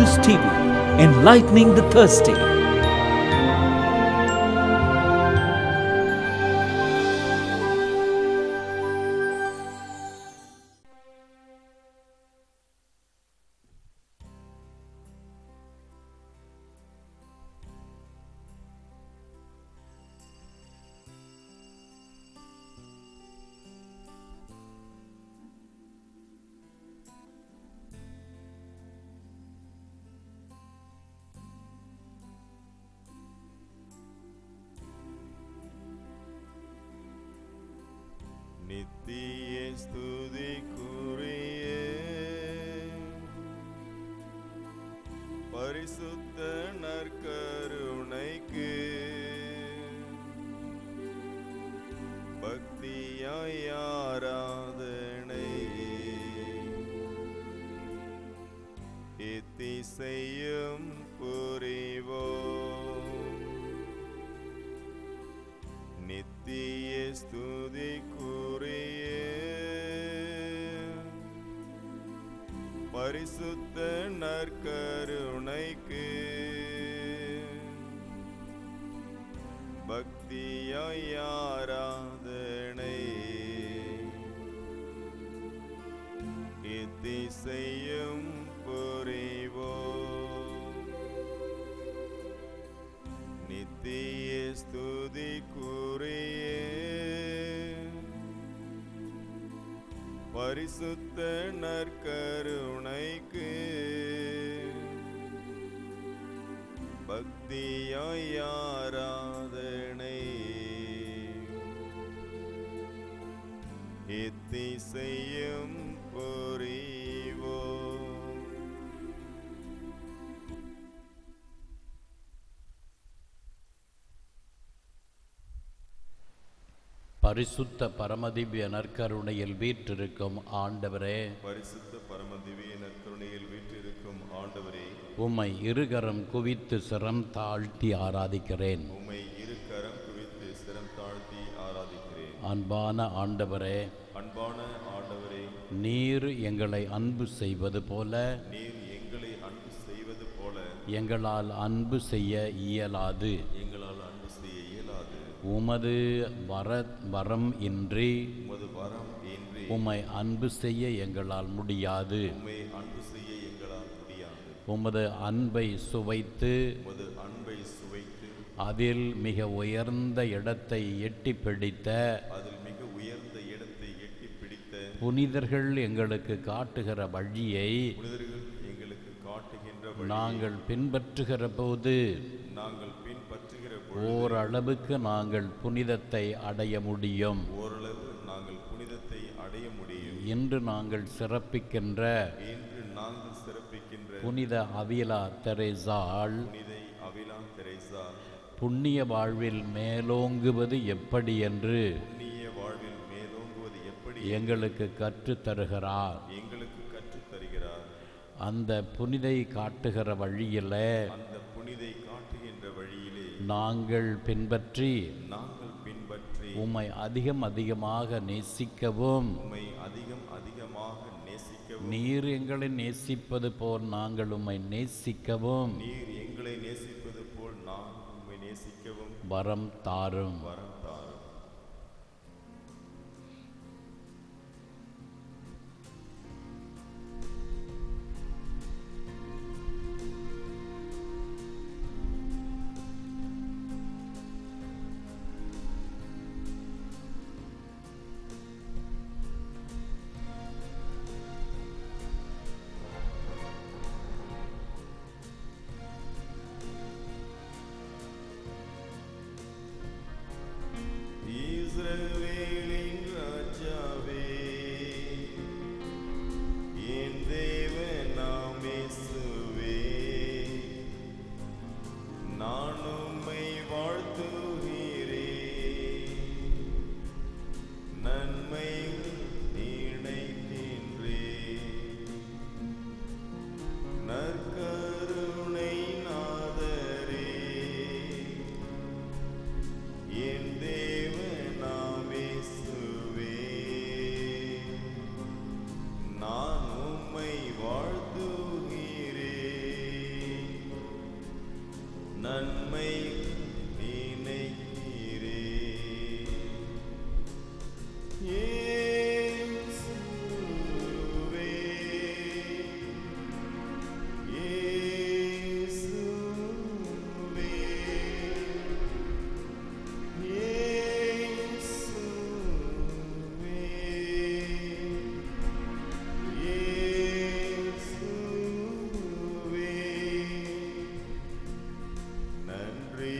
News TV, enlightening the thirsty. நித்திய ஸ்துதிக்குரிய பரிசுத்த நற்கருணைக்கு பக்தியாய் ஆராதனை எத்திசையும் புரிவோம். நித்திய ஸ்துதிக்குரிய பரிசுத்த நற்கருணைக்கு பக்தியாய் ஆராதனை எத்திசையும் புரிவோம். நித்திய ஸ்துதிக்குரிய பரிசுத்த நற்கருணைக்கு பக்தியாய் ஆராதனை எத்திசையும் புரிவோம். பரிசுத்த பரமதிவ்ய நற்கருணையில் வீற்றிருக்கும் ஆண்டவரே, பரிசுத்த பரமதிவ்ய நற்கருணையில் வீற்றிருக்கும் ஆண்டவரே, உம்மை இருகரம் குவித்து சிரம் தாழ்த்தி ஆராதிக்கிறேன். உம்மை இருகரம் குவித்து சிரம் தாழ்த்தி ஆராதிக்கிறேன். அன்பான ஆண்டவரே, அன்பான ஆண்டவரே, நீர் எங்களை அன்பு செய்வது போல நீர் எங்களை அன்பு செய்வது போல எங்களால் அன்பு செய்ய இயலாது. எங்களால் அன்பு செய்ய இயலாது. உமது வரம் இன்றி உமது வரம் இன்றி உம்மை அன்பு செய்ய எங்களால் முடியாது. உம்மை அன்பு செய்ய எங்களால் முடியாது. உமது அன்பை சுவைத்து உமது அன்பை சுவைத்து அதில் மிக உயர்ந்த இடத்தை எட்டி பிடித்த அதில் மிக உயர்ந்த இடத்தை எட்டி பிடித்த புனிதர்கள் எங்களுக்கு காட்டுகிற வழியை புனிதர்கள் எங்களுக்கு காட்டுகின்ற வழியை நாங்கள் பின்பற்றுகிற போது நாங்கள் பின்பற்றுகிற பொழுது ஓரளவுக்கு நாங்கள் புனிதத்தை அடைய முடியும். ஓரளவு நாங்கள் புனிதத்தை அடைய முடியும். இன்று நாங்கள் சிறப்பிக்கின்ற இன்று நாங்கள் சிறப்பிக்கின்ற புனித அவிலா தெரேசாள் புனித அவிலா தெரேசா புண்ணிய வாழ்வில் மேலோங்குவது எப்படி என்று புண்ணிய வாழ்வில் மேலோங்குவது எப்படி எங்களுக்கு கற்றுத் தருகிறார். எங்களுக்கு கற்றுத் தருகிறார். அந்த புனிதை காட்டுகிற வழியிலே அந்த புனிதை காட்டுகின்ற வழியிலே நாங்கள் பின்பற்றி உம்மை அதிகமாக நேசிக்கவும் உம்மை அதிகமாக நேசிக்கவும் நீர் எங்களை நேசிப்பது போல் நாங்கள் உம்மை நேசிக்கவும் நீர் எங்களை நேசிப்பது போல் நான் உம்மை நேசிக்கவும் வரம் தாரும். வரம் தாரும். இஸ்ரவேலின் ராஜாவே, என் தேவனாம் இயேசுவே, நான் உம்மை வாழ்த்துகிறேன். நன்மை நினைக்கின்றேன். நற்கருணை நாதரே, என் தேவனாம் நன்மை நினைக்கிறே. இயேசுவே, இயேசுவே, இயேசுவே, இயேசுவே, நன்றி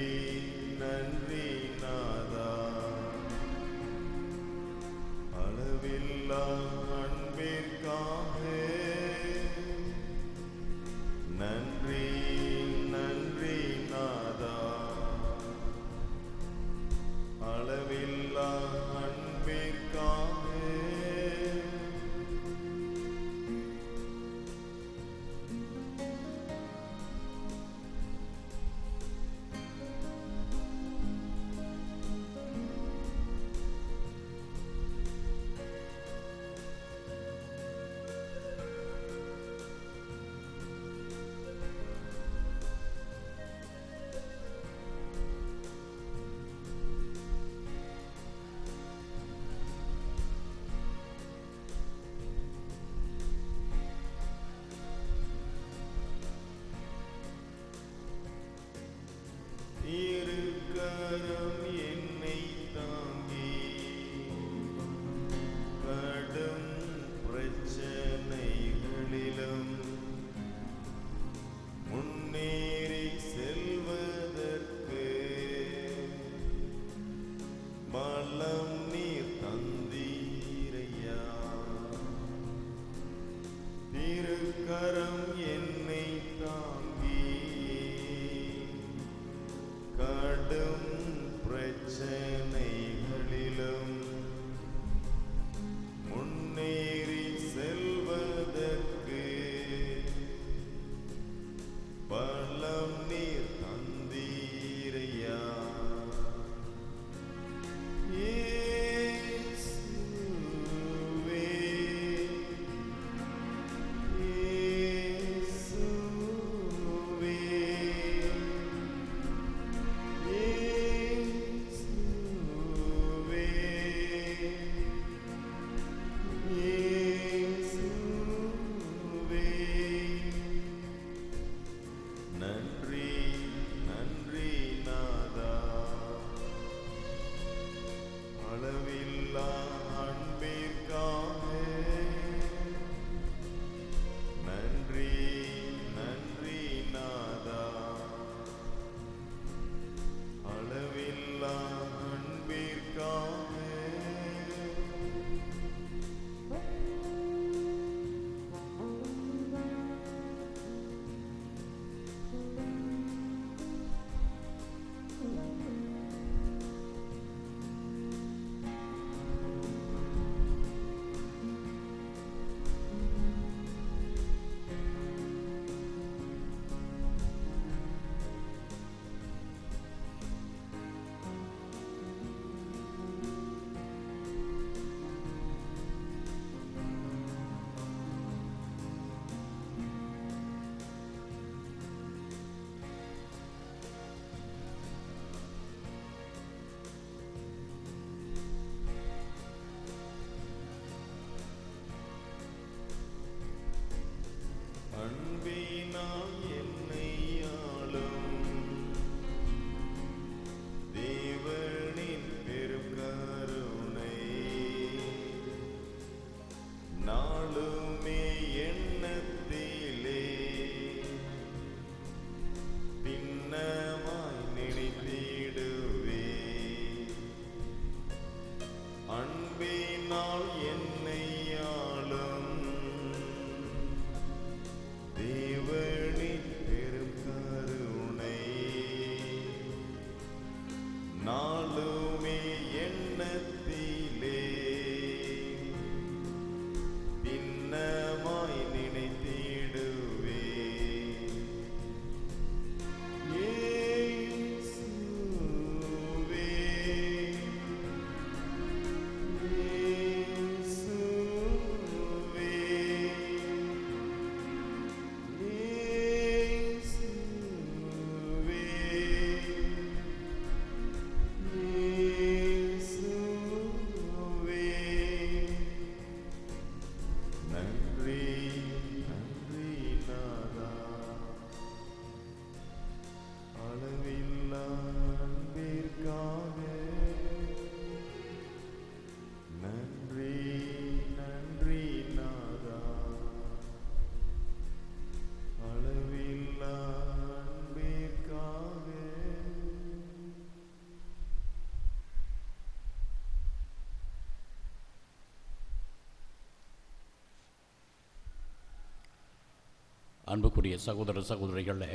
அன்புக்குரிய சகோதர சகோதரிகளே,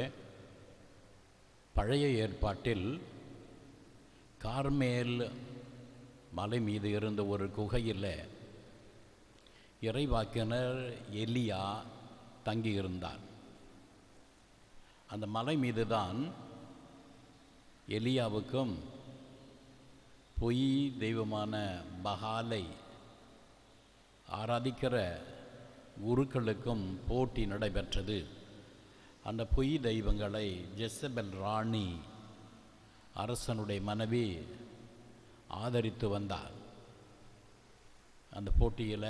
பழைய ஏற்பாட்டில் கார்மேல் மலை மீது இருந்த ஒரு குகையில் இறைவாக்கினர் எலியா தங்கியிருந்தார். அந்த மலை மீது தான் எலியாவுக்கும் பொய் தெய்வமான பகாலை ஆராதிக்கிற குருக்களுக்கும் போட்டி நடைபெற்றது. அந்த பொய் தெய்வங்களை ஜெசபெல் ராணி அரசனுடைய மனைவி ஆதரித்து வந்தார். அந்த போட்டியில்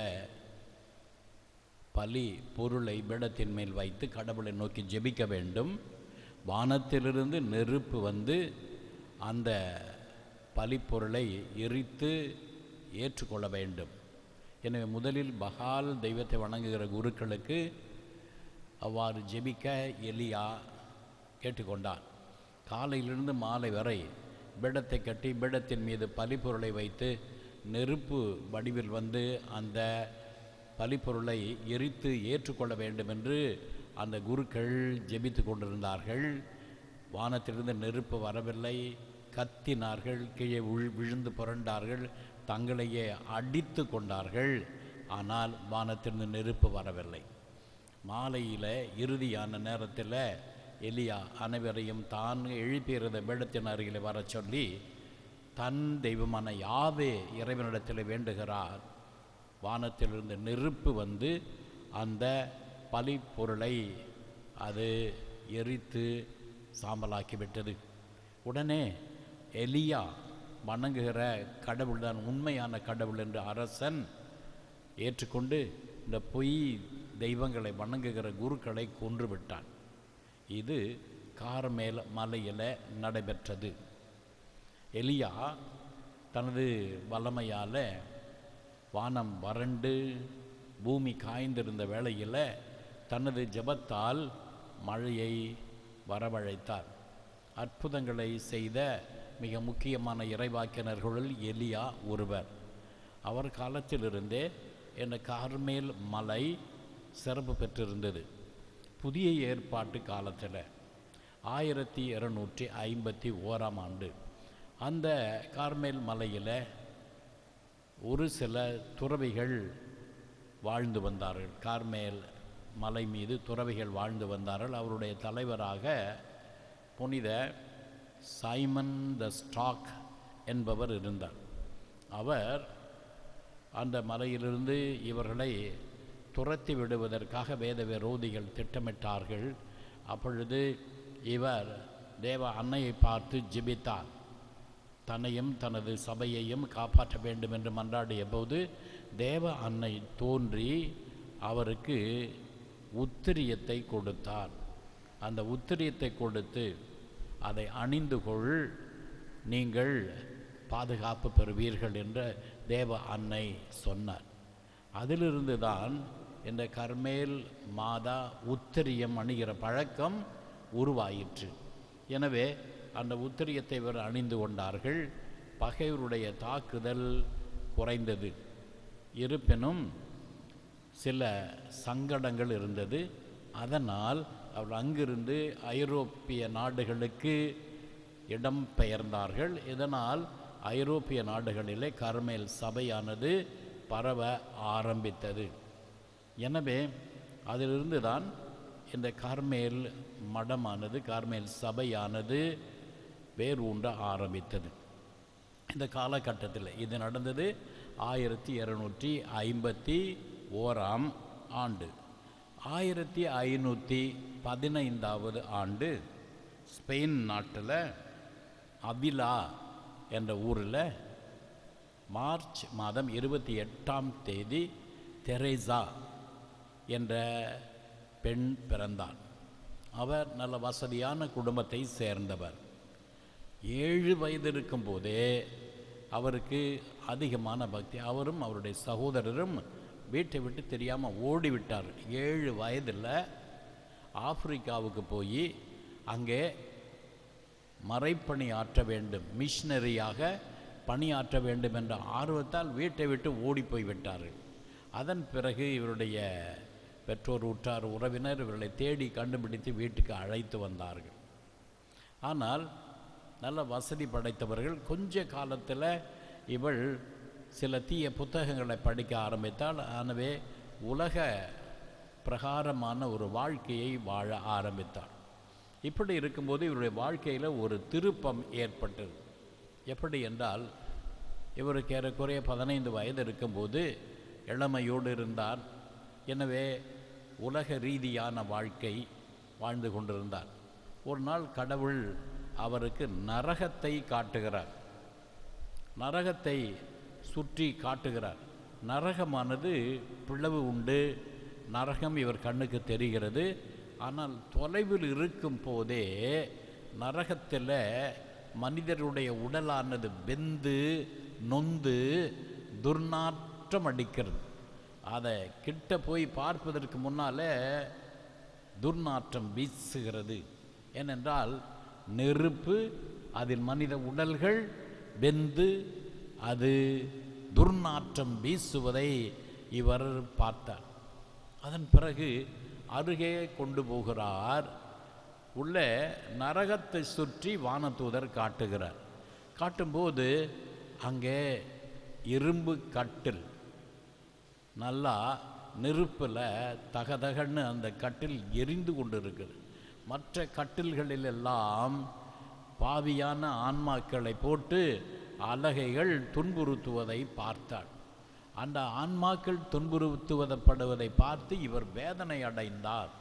பலி பொருளை பீடத்தின் மேல் வைத்து கடவுளை நோக்கி ஜெபிக்க வேண்டும். வானத்திலிருந்து நெருப்பு வந்து அந்த பலிப்பொருளை எரித்து ஏற்றுக்கொள்ள வேண்டும். எனவே முதலில் பகால் தெய்வத்தை வணங்குகிற குருக்களுக்கு அவ்வாறு ஜெபிக்க எலியா கேட்டுக்கொண்டார். காலையிலிருந்து மாலை வரை பீடத்தை கட்டி பீடத்தின் மீது பலிப்பொருளை வைத்து நெருப்பு வடிவில் வந்து அந்த பலிப்பொருளை எரித்து ஏற்றுக்கொள்ள வேண்டும் என்று அந்த குருக்கள் ஜெபித்து கொண்டிருந்தார்கள். வானத்திலிருந்து நெருப்பு வரவில்லை. கத்தினார்கள், கீழே விழுந்து புரண்டார்கள், தங்களையே அடித்து கொண்டார்கள். ஆனால் வானத்திலிருந்து நெருப்பு வரவில்லை. மாலையில் இறுதியான நேரத்தில் எலியா அனைவரையும் தான் எழுப்பியிருந்த பீடத்தின் அருகில் வர சொல்லி தன் தெய்வமான யாவே இறைவனிடத்தில் வேண்டுகிறார். வானத்திலிருந்து நெருப்பு வந்து அந்த பலிப்பொருளை அது எரித்து சாம்பலாக்கிவிட்டது. உடனே எலியா வணங்குகிற கடவுள் தான் உண்மையான கடவுள் என்று அரசன் ஏற்றுக்கொண்டு இந்த பொய் தெய்வங்களை வணங்குகிற குருக்களை கொன்று விட்டான். இது கார்மேல் மலையில் நடைபெற்றது. எலியா தனது வல்லமையால் வானம் வறண்டு பூமி காய்ந்திருந்த வேளையில் தனது ஜெபத்தால் மழையை வரவழைத்தார். அற்புதங்களை செய்த மிக முக்கியமான இறைவாக்கினர்களுள் எலியா ஒருவர். அவர் காலத்திலிருந்தே இந்த கார்மேல் மலை சிறப்பு பெற்றிருந்தது. புதிய ஏற்பாட்டு காலத்தில் 1251ஆம் ஆண்டு அந்த கார்மேல் மலையில் ஒரு சில துறவிகள் வாழ்ந்து வந்தார்கள். கார்மேல் மலை மீது துறவிகள் வாழ்ந்து வந்தார்கள். அவருடைய தலைவராக புனித சைமன் த ஸ்டாக் என்பவர் இருந்தார். அவர் அந்த மலையிலிருந்து இவர்களை துரத்தி விடுவதற்காக வேத விரோதிகள் திட்டமிட்டார்கள். அப்பொழுது இவர் தேவ அன்னையை பார்த்து ஜெபித்தார். தன்னையும் தனது சபையையும் காப்பாற்ற வேண்டும் என்று மன்றாடிய போது தேவ அன்னை தோன்றி அவருக்கு உத்திரியத்தை கொடுத்தார். அந்த உத்திரியத்தை கொடுத்து அதை அணிந்து கொள், நீங்கள் பாதுகாப்பு பெறுவீர்கள் என்று தேவ அன்னை சொன்னார். அதிலிருந்து தான் இந்த கர்மேல் மாதா உத்திரியம் அணிகிற பழக்கம் உருவாயிற்று. எனவே அந்த உத்திரியத்தை இவர் அணிந்து கொண்டார்கள். பகைவருடைய தாக்குதல் குறைந்தது. இருப்பினும் சில சங்கடங்கள் இருந்தது. அதனால் அவர் அங்கிருந்து ஐரோப்பிய நாடுகளுக்கு இடம் பெயர்ந்தார்கள். இதனால் ஐரோப்பிய நாடுகளிலே கர்மேல் சபையானது பரவ ஆரம்பித்தது. எனவே அதிலிருந்து தான் இந்த கர்மேல் மடமானது, கர்மேல் சபையானது வேரூன்ற ஆரம்பித்தது. இந்த காலகட்டத்தில் இது நடந்தது 1251ஆம் ஆண்டு. 1515வது ஆண்டு ஸ்பெயின் நாட்டில் அவிலா என்ற ஊரில் மார்ச் மாதம் 28ஆம் தேதி தெரேசா என்ற பெண் பிறந்தார். அவர் நல்ல வசதியான குடும்பத்தை சேர்ந்தவர். 7 வயது இருக்கும்போதே அவருக்கு அதிகமான பக்தி. அவரும் அவருடைய சகோதரரும் வீட்டை விட்டு தெரியாமல் ஓடிவிட்டார். 7 வயதில் ஆப்பிரிக்காவுக்கு போய் அங்கே மறைப்பணி ஆற்ற வேண்டும், மிஷனரியாக பணியாற்ற வேண்டும் என்ற ஆர்வத்தால் வீட்டை விட்டு ஓடி போய் விட்டார்கள். அதன் பிறகு இவருடைய பெற்றோர், உற்றார், உறவினர் இவர்களை தேடி கண்டுபிடித்து வீட்டுக்கு அழைத்து வந்தார்கள். ஆனால் நல்ல வசதி படைத்தவர்கள். கொஞ்ச காலத்தில் இவள் சில தீய புத்தகங்களை படிக்க ஆரம்பித்தால். எனவே உலக பிரகாரமான ஒரு வாழ்க்கையை வாழ ஆரம்பித்தாள். இப்படி இருக்கும்போது இவருடைய வாழ்க்கையில் ஒரு திருப்பம் ஏற்பட்டது. எப்படி என்றால், இவருக்கு ஏறக்குறைய 15 வயது இருக்கும்போது இளமையோடு இருந்தார். எனவே உலக ரீதியான வாழ்க்கை வாழ்ந்து கொண்டிருந்தார். ஒரு நாள் கடவுள் அவருக்கு நரகத்தை காட்டுகிறார். நரகத்தை சுற்றி காட்டுகிறார். நரகமானது பிளவு உண்டு. நரகம் இவர் கண்ணுக்கு தெரிகிறது. ஆனால் தொலைவில் இருக்கும் போதே நரகத்தில் மனிதருடைய உடலானது வெந்து நொந்து துர்நாற்றம் அடிக்கிறது. அதை கிட்ட போய் பார்ப்பதற்கு முன்னால் துர்நாற்றம் வீசுகிறது. ஏனென்றால் நெருப்பு, அதில் மனித உடல்கள் வெந்து அது துர்நாற்றம் வீசுவதை இவர் பார்த்தார். அதன் பிறகு அருகே கொண்டு போகிறார். உள்ள நரகத்தை சுற்றி வானதூதர் காட்டுகிறார். காட்டும்போது அங்கே இரும்பு கட்டில், நல்லா நெருப்பில் தகதகன்னு அந்த கட்டில் எரிந்து கொண்டு இருக்குது. மற்ற கட்டில்களிலெல்லாம் பாவியான ஆன்மாக்களை போட்டு அலகைகள் துன்புறுத்துவதை பார்த்தாள். அந்த ஆன்மாக்கள் துன்புறுத்துவதப்படுவதை பார்த்து இவர் வேதனை அடைந்தார்.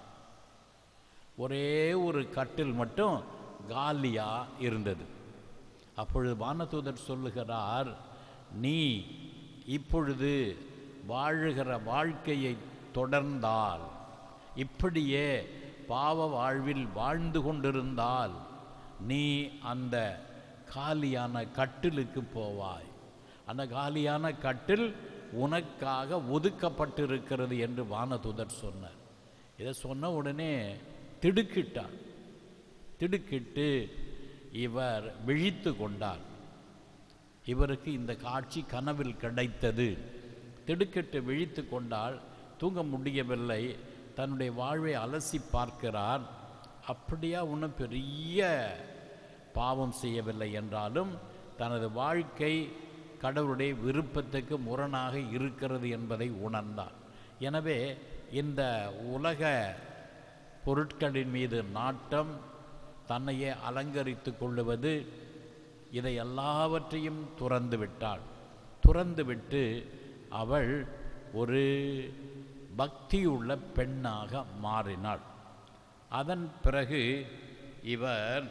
ஒரே ஒரு கட்டில் மட்டும் காலியாக இருந்தது. அப்பொழுது வானதூதர் சொல்லுகிறார், நீ இப்பொழுது வாழுகிற வாழ்க்கையை தொடர்ந்தால், இப்படியே பாவ வாழ்வில் வாழ்ந்து கொண்டிருந்தால் நீ அந்த காலியான கட்டிலுக்கு போவாய். அந்த காலியான கட்டில் உனக்காக ஒதுக்கப்பட்டிருக்கிறது என்று வானதூதர் சொன்னார். இதை சொன்ன உடனே திடுக்கிட்டார். திடுக்கிட்டு இவர் விழித்து கொண்டார். இவருக்கு இந்த காட்சி கனவில் கிடைத்தது. திடுக்கிட்டு விழித்து கொண்டால் தூங்க முடியவில்லை. தன்னுடைய வாழ்வை அலசி பார்க்கிறார். அப்படியா ஒன்றும் பெரிய பாவம் செய்யவில்லை என்றாலும் தனது வாழ்க்கை கடவுளுடைய விருப்பத்துக்கு முரணாக இருக்கிறது என்பதை உணர்ந்தார். எனவே இந்த உலக பொருட்களின் மீது நாட்டம், தன்னையே அலங்கரித்து கொள்ளுவது, இதை எல்லாவற்றையும் துறந்து விட்டாள். துறந்துவிட்டு அவள் ஒரு பக்தியுள்ள பெண்ணாக மாறினாள். அதன் பிறகு இவர்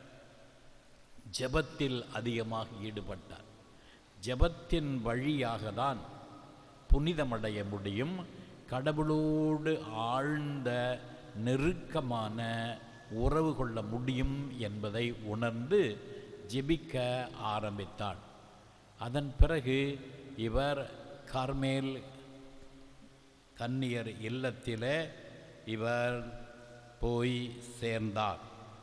ஜெபத்தில் அதிகமாக ஈடுபட்டார். ஜெபத்தின் வழியாக தான் புனிதமடைய முடியும். கடவுளோடு ஆழ்ந்த நெருக்கமான உறவு கொள்ள முடியும் என்பதை உணர்ந்து ஜெபிக்க ஆரம்பித்தாள். அதன் பிறகு இவர் கார்மேல் கன்னியர் இல்லத்திலே இவர் போய் சேர்ந்தார்.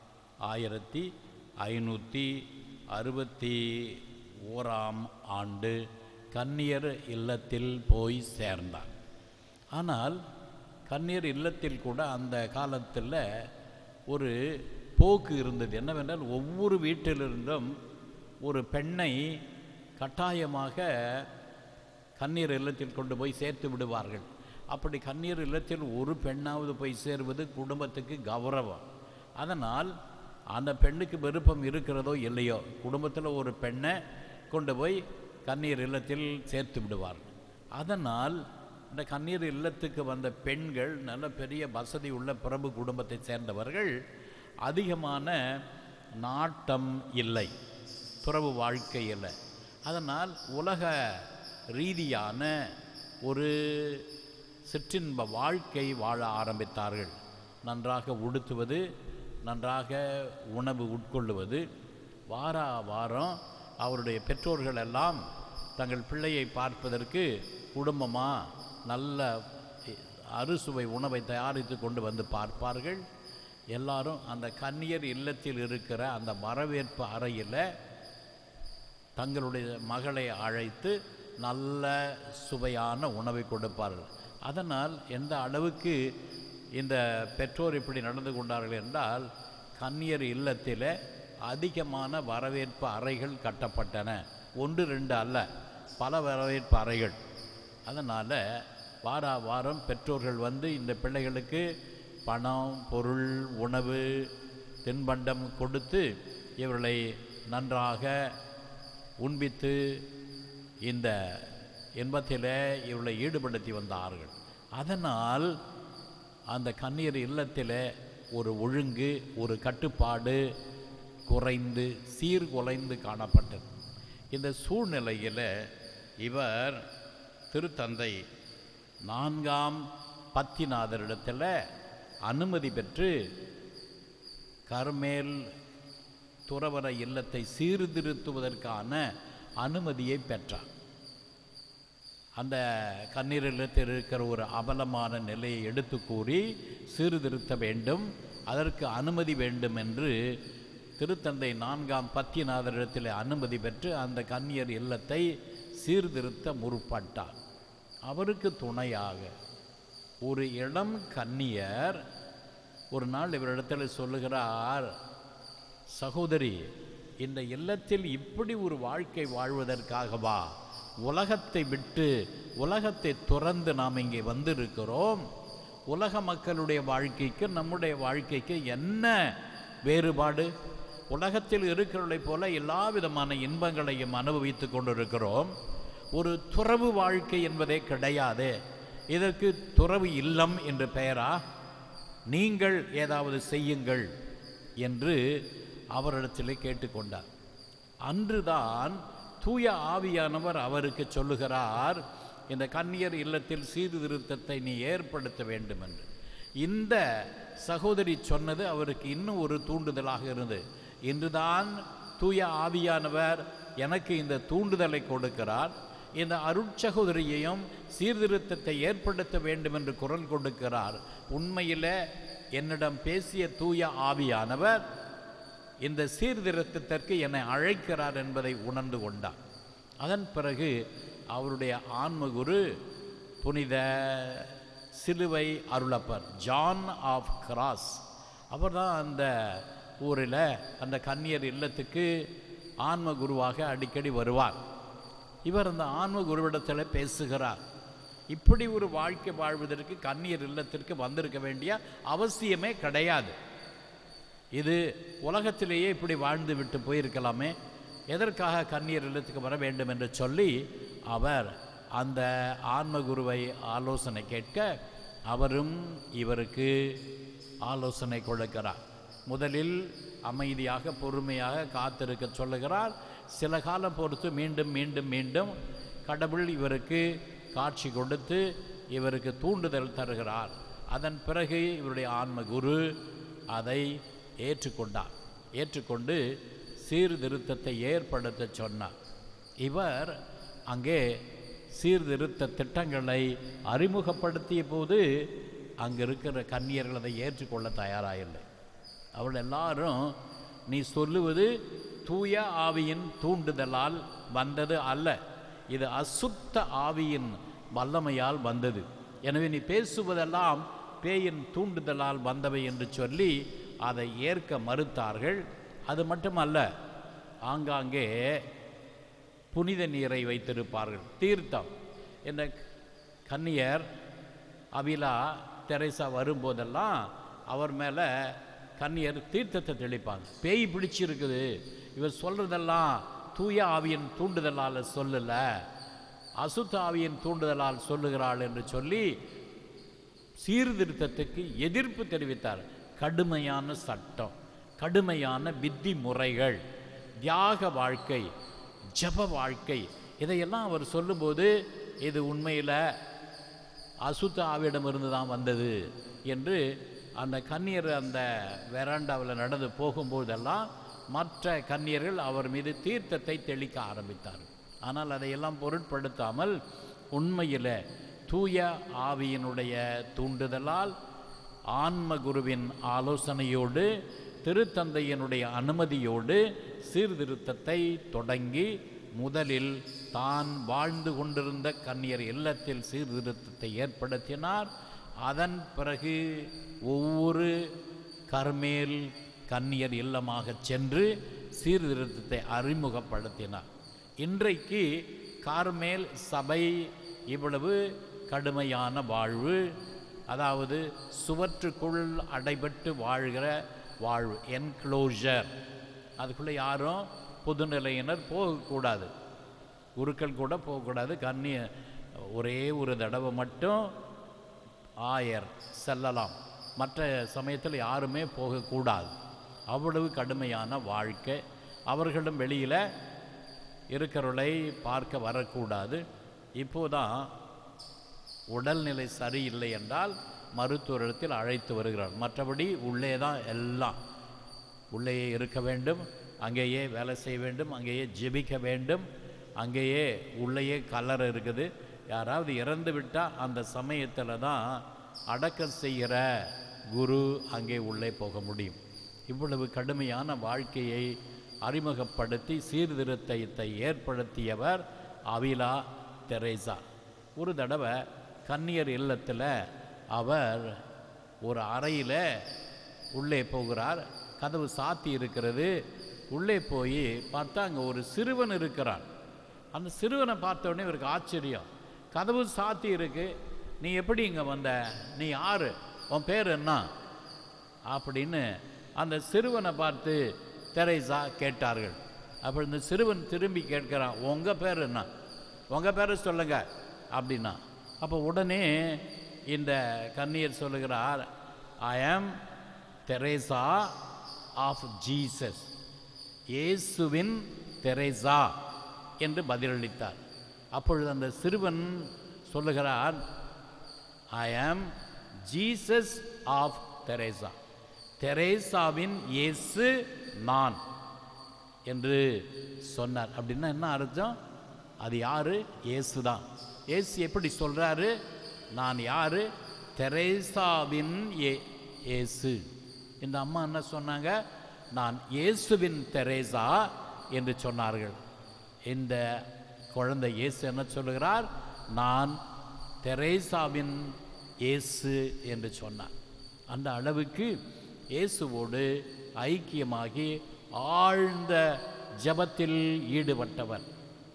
1561 ஆண்டு கன்னியர் இல்லத்தில் போய் சேர்ந்தார். ஆனால் கன்னியர் இல்லத்தில் கூட அந்த காலத்தில் ஒரு போக்கு இருந்தது. என்னவென்றால், ஒவ்வொரு வீட்டிலிருந்தும் ஒரு பெண்ணை கட்டாயமாக கன்னியர் இல்லத்தில் கொண்டு போய் சேர்த்து விடுவார்கள். அப்படி கன்னியர் இல்லத்தில் ஒரு பெண்ணாவது போய் சேருவது குடும்பத்துக்கு கௌரவம். அதனால் அந்த பெண்ணுக்கு விருப்பம் இருக்கிறதோ இல்லையோ, குடும்பத்தில் ஒரு பெண்ணை கொண்டு போய் கன்னியர் இல்லத்தில் சேர்த்து விடுவார்கள். அதனால் இந்த கன்னியர் இல்லத்துக்கு வந்த பெண்கள் நல்ல பெரிய வசதி உள்ள பிரபு குடும்பத்தை சேர்ந்தவர்கள். அதிகமான நாட்டம் இல்லை, துறவு வாழ்க்கை இல்லை. அதனால் உலக ரீதியான ஒரு சிற்றின்ப வாழ்க்கை வாழ ஆரம்பித்தார்கள். நன்றாக உடுத்துவது, நன்றாக உணவு உட்கொள்ளுவது. வாரம் அவருடைய பெற்றோர்கள் எல்லாம் தங்கள் பிள்ளையை பார்ப்பதற்கு குடும்பமாக நல்ல அறுசுவை உணவை தயாரித்து கொண்டு வந்து பார்ப்பார்கள். எல்லாரும் அந்த கன்னியர் இல்லத்தில் இருக்கிற அந்த வரவேற்பு அறையில் தங்களுடைய மகளை அழைத்து நல்ல சுவையான உணவை கொடுப்பார்கள். அதனால் எந்த அளவுக்கு இந்த பெற்றோர் இப்படி நடந்து கொண்டார்கள் என்றால், கன்னியர் இல்லத்தில் அதிகமான வரவேற்பு அறைகள் கட்டப்பட்டன. 1 2 அல்ல, பல வரவேற்பு அறைகள். அதனால் வாரம் பெற்றோர்கள் வந்து இந்த பிள்ளைகளுக்கு பணம், பொருள், உணவு, தின்பண்டம் கொடுத்து இவர்களை நன்றாக உண்பித்து இந்த இன்பத்தில் இவர்களை ஈடுபடுத்தி வந்தார்கள். அதனால் அந்த கன்னியர் இல்லத்தில் ஒரு ஒழுங்கு, ஒரு கட்டுப்பாடு குறைந்து சீர்குலைந்து காணப்பட்டது. இந்த சூழ்நிலையில் இவர் திருத்தந்தை 4ஆம் பத்திநாதரிடத்தில் அனுமதி பெற்று கர்மேல் துறவற இல்லத்தை சீர்திருத்துவதற்கான அனுமதியை பெற்றார். அந்த கன்னியர் இல்லத்தில் இருக்கிற ஒரு அபலமான நிலையை எடுத்து கூறி சீர்திருத்த வேண்டும், அதற்கு அனுமதி வேண்டும் என்று திருத்தந்தை 4ஆம் பத்திநாதரிடத்தில் அனுமதி பெற்று அந்த கன்னியர் இல்லத்தை சீர்திருத்த முற்பட்டார். அவருக்கு துணையாக ஒரு இளம் கன்னியர் ஒரு நாள் இவரிடத்தில் சொல்லுகிறார், சகோதரி, இந்த இல்லத்தில் இப்படி ஒரு வாழ்க்கை வாழ்வதற்காகவா உலகத்தை விட்டு உலகத்தை துறந்து நாம் இங்கே வந்திருக்கிறோம்? உலக மக்களுடைய வாழ்க்கைக்கு நம்முடைய வாழ்க்கைக்கு என்ன வேறுபாடு? உலகத்தில் இருக்கிறவர்களைப் போல எல்லா விதமான இன்பங்களையும் அனுபவித்து கொண்டிருக்கிறோம். ஒரு துறவு வாழ்க்கை என்பதே கிடையாது. இதற்கு துறவு இல்லம் என்று பெயரா? நீங்கள் ஏதாவது செய்யுங்கள் என்று அவரிடத்தில் கேட்டுக்கொண்டார். அன்றுதான் தூய ஆவியானவர் அவருக்கு சொல்லுகிறார், இந்த கன்னியர் இல்லத்தில் சீர்திருத்தத்தை நீ ஏற்படுத்த வேண்டும் என்று. இந்த சகோதரி சொன்னது அவருக்கு இன்னும் ஒரு தூண்டுதலாக இருந்தது. இன்றுதான் தூய ஆவியானவர் எனக்கு இந்த தூண்டுதலை கொடுக்கிறார், இந்த அருட்சகோதரியையும் சீர்திருத்தத்தை ஏற்படுத்த வேண்டும் என்று குரல் கொடுக்கிறார். உண்மையில் என்னிடம் பேசிய தூய ஆவியானவர் இந்த சீர்திருத்தத்திற்கு என்னை அழைக்கிறார் என்பதை உணர்ந்து கொண்டார். அதன் பிறகு அவருடைய ஆன்மகுரு புனித சிலுவை அருளப்பர் ஜான் ஆஃப் கிராஸ், அவர் தான் அந்த ஊரில் அந்த கன்னியர் இல்லத்துக்கு ஆன்மகுருவாக அடிக்கடி வருவார். இவர் அந்த ஆன்மகுருவிடத்தில் பேசுகிறார். இப்படி ஒரு வாழ்க்கை வாழ்வதற்கு கன்னியர் இல்லத்திற்கு வந்திருக்க வேண்டிய அவசியமே கிடையாது. இது உலகத்திலேயே இப்படி வாழ்ந்து விட்டு போயிருக்கலாமே, எதற்காக கன்னியர் இல்லத்துக்கு வர வேண்டும் என்று சொல்லி அவர் அந்த ஆன்மகுருவை ஆலோசனை கேட்க அவரும் இவருக்கு ஆலோசனை கொடுக்கிறார். முதலில் அமைதியாக பொறுமையாக காத்திருக்க சொல்லுகிறார். சில காலம் பொறுத்து மீண்டும் மீண்டும் மீண்டும் கடவுள் இவருக்கு காட்சி கொடுத்து இவருக்கு தூண்டுதல் தருகிறார். அதன் பிறகு இவருடைய ஆன்மகுரு அதை ஏற்றுக்கொண்டு சீர்திருத்தத்தை ஏற்படுத்த சொன்னார். இவர் அங்கே சீர்திருத்த திட்டங்களை அறிமுகப்படுத்திய போது அங்கே இருக்கிற கன்னியர்கள் அதை ஏற்றுக்கொள்ள தயாராகில்லை. அவள் எல்லாரும், நீ சொல்லுவது தூய ஆவியின் தூண்டுதலால் வந்தது அல்ல, இது அசுத்த ஆவியின் வல்லமையால் வந்தது, எனவே நீ பேசுவதெல்லாம் பேயின் தூண்டுதலால் வந்தவை என்று சொல்லி அதை ஏற்க மறுத்தார்கள். அது மட்டுமல்ல, ஆங்காங்கே புனித நீரை வைத்திருப்பார்கள், தீர்த்தம். இந்த கன்னியர் அபிலா தெரேசா வரும்போதெல்லாம் அவர் மேலே கன்னியர் தீர்த்தத்தை தெளிப்பாங்க. பேய் பிடிச்சிருக்குது, இவர் சொல்கிறதெல்லாம் தூய ஆவியின் தூண்டுதலால் சொல்லலை, அசுத்த ஆவியின் தூண்டுதலால் சொல்லுகிறாள் என்று சொல்லி சீர்திருத்தத்துக்கு எதிர்ப்பு தெரிவித்தார். கடுமையான சட்டம், கடுமையான விதி முறைகள், தியாக வாழ்க்கை, ஜப வாழ்க்கை, இதையெல்லாம் அவர் சொல்லும்போது இது உண்மையில் அசுத்த ஆவியிடமிருந்து தான் வந்தது என்று அந்த கன்னியர் அந்த வெராண்டாவில் நடந்து போகும்போதெல்லாம் மற்ற கன்னியர்கள் அவர் மீது தீர்த்தத்தை தெளிக்க ஆரம்பித்தார். ஆனால் அதையெல்லாம் பொருட்படுத்தாமல் உண்மையில் தூய ஆவியினுடைய தூண்டுதலால் ஆன்மகுருவின் ஆலோசனையோடு திருத்தந்தையினுடைய அனுமதியோடு சீர்திருத்தத்தை தொடங்கி முதலில் தான் வாழ்ந்து கொண்டிருந்த கன்னியர் இல்லத்தில் சீர்திருத்தத்தை ஏற்படுத்தினார். அதன் பிறகு ஒவ்வொரு கர்மேல் கன்னியர் இல்லமாக சென்று சீர்திருத்தத்தை அறிமுகப்படுத்தினார். இன்றைக்கு கார்மேல் சபை இவ்வளவு கடுமையான வாழ்வு, அதாவது சுவற்றுக்குள் அடைபட்டு வாழ்கிற வாழ்வு, என்க்ளோஷர். அதுக்குள்ளே யாரும் பொதுநிலையினர் போகக்கூடாது, குருக்கள் கூட போகக்கூடாது. கன்னிய ஒரே ஒரு தடவை மட்டும் ஆயர் செல்லலாம், மற்ற சமயத்தில் யாருமே போகக்கூடாது. அவ்வளவு கடுமையான வாழ்க்கை. அவர்களும் வெளியில் இருக்கிறவர்களை பார்க்க வரக்கூடாது. இப்போதான் உடல்நிலை சரியில்லை என்றால் மருத்துவரிடத்தில் அழைத்து வருகிறார். மற்றபடி உள்ளே தான் எல்லாம். உள்ளேயே இருக்க வேண்டும், அங்கேயே வேலை செய்ய வேண்டும், அங்கேயே ஜெபிக்க வேண்டும், அங்கேயே உள்ளேயே கல்லறை இருக்குது. யாராவது இறந்து விட்டால் அந்த சமயத்தில் தான் அடக்கம் செய்கிற குரு அங்கே உள்ளே போக முடியும். இவ்வளவு கடுமையான வாழ்க்கையை அறிமுகப்படுத்தி சீர்திருத்தத்தை ஏற்படுத்தியவர் அவிலா தெரேசா. ஒரு தடவை கன்னியர் இல்லத்தில் அவர் ஒரு அறையில் உள்ளே போகிறார். கதவு சாத்தி இருக்கிறது. உள்ளே போய் பார்த்தா அங்கே ஒரு சிறுவன் இருக்கிறான். அந்த சிறுவனை பார்த்த உடனே இவருக்கு ஆச்சரியம். கதவு சாத்தி இருக்கு, நீ எப்படி இங்கே வந்த, நீ யார், உன் பேர் என்ன அப்படின்னு அந்த சிறுவனை பார்த்து தெரேசா கேட்டார்கள். அப்போ இந்த சிறுவன் திரும்பி கேட்கிறான், உங்கள் பேர் என்ன, உங்கள் பேரை சொல்லுங்க அப்படின்னா. அப்போ உடனே இந்த கன்னியர் சொல்லுகிறார், I am Teresa of Jesus, இயேசுவின் தெரேசா என்று பதிலளித்தார். அப்பொழுது அந்த சிறுவன் சொல்லுகிறார், ஐ ஆம் ஜீசஸ் ஆஃப் தெரேசா, தெரேசாவின் இயேசு நான் என்று சொன்னார். அப்படின்னா என்ன அர்த்தம்? அது யாரு? இயேசு தான். இயேசு எப்படி சொல்றாரு? நான் யாரு? தெரேசாவின் இயேசு. இந்த அம்மா என்ன சொன்னாங்க? நான் இயேசுவின் தெரேசா என்று சொன்னார்கள். இந்த குழந்தை இயேசு என்ன சொல்லுகிறார்? நான் தெரேசாவின் இயேசு என்று சொன்னார். அந்த அளவுக்கு இயேசுவோடு ஐக்கியமாகி ஆழ்ந்த ஜெபத்தில் ஈடுபட்டவர்.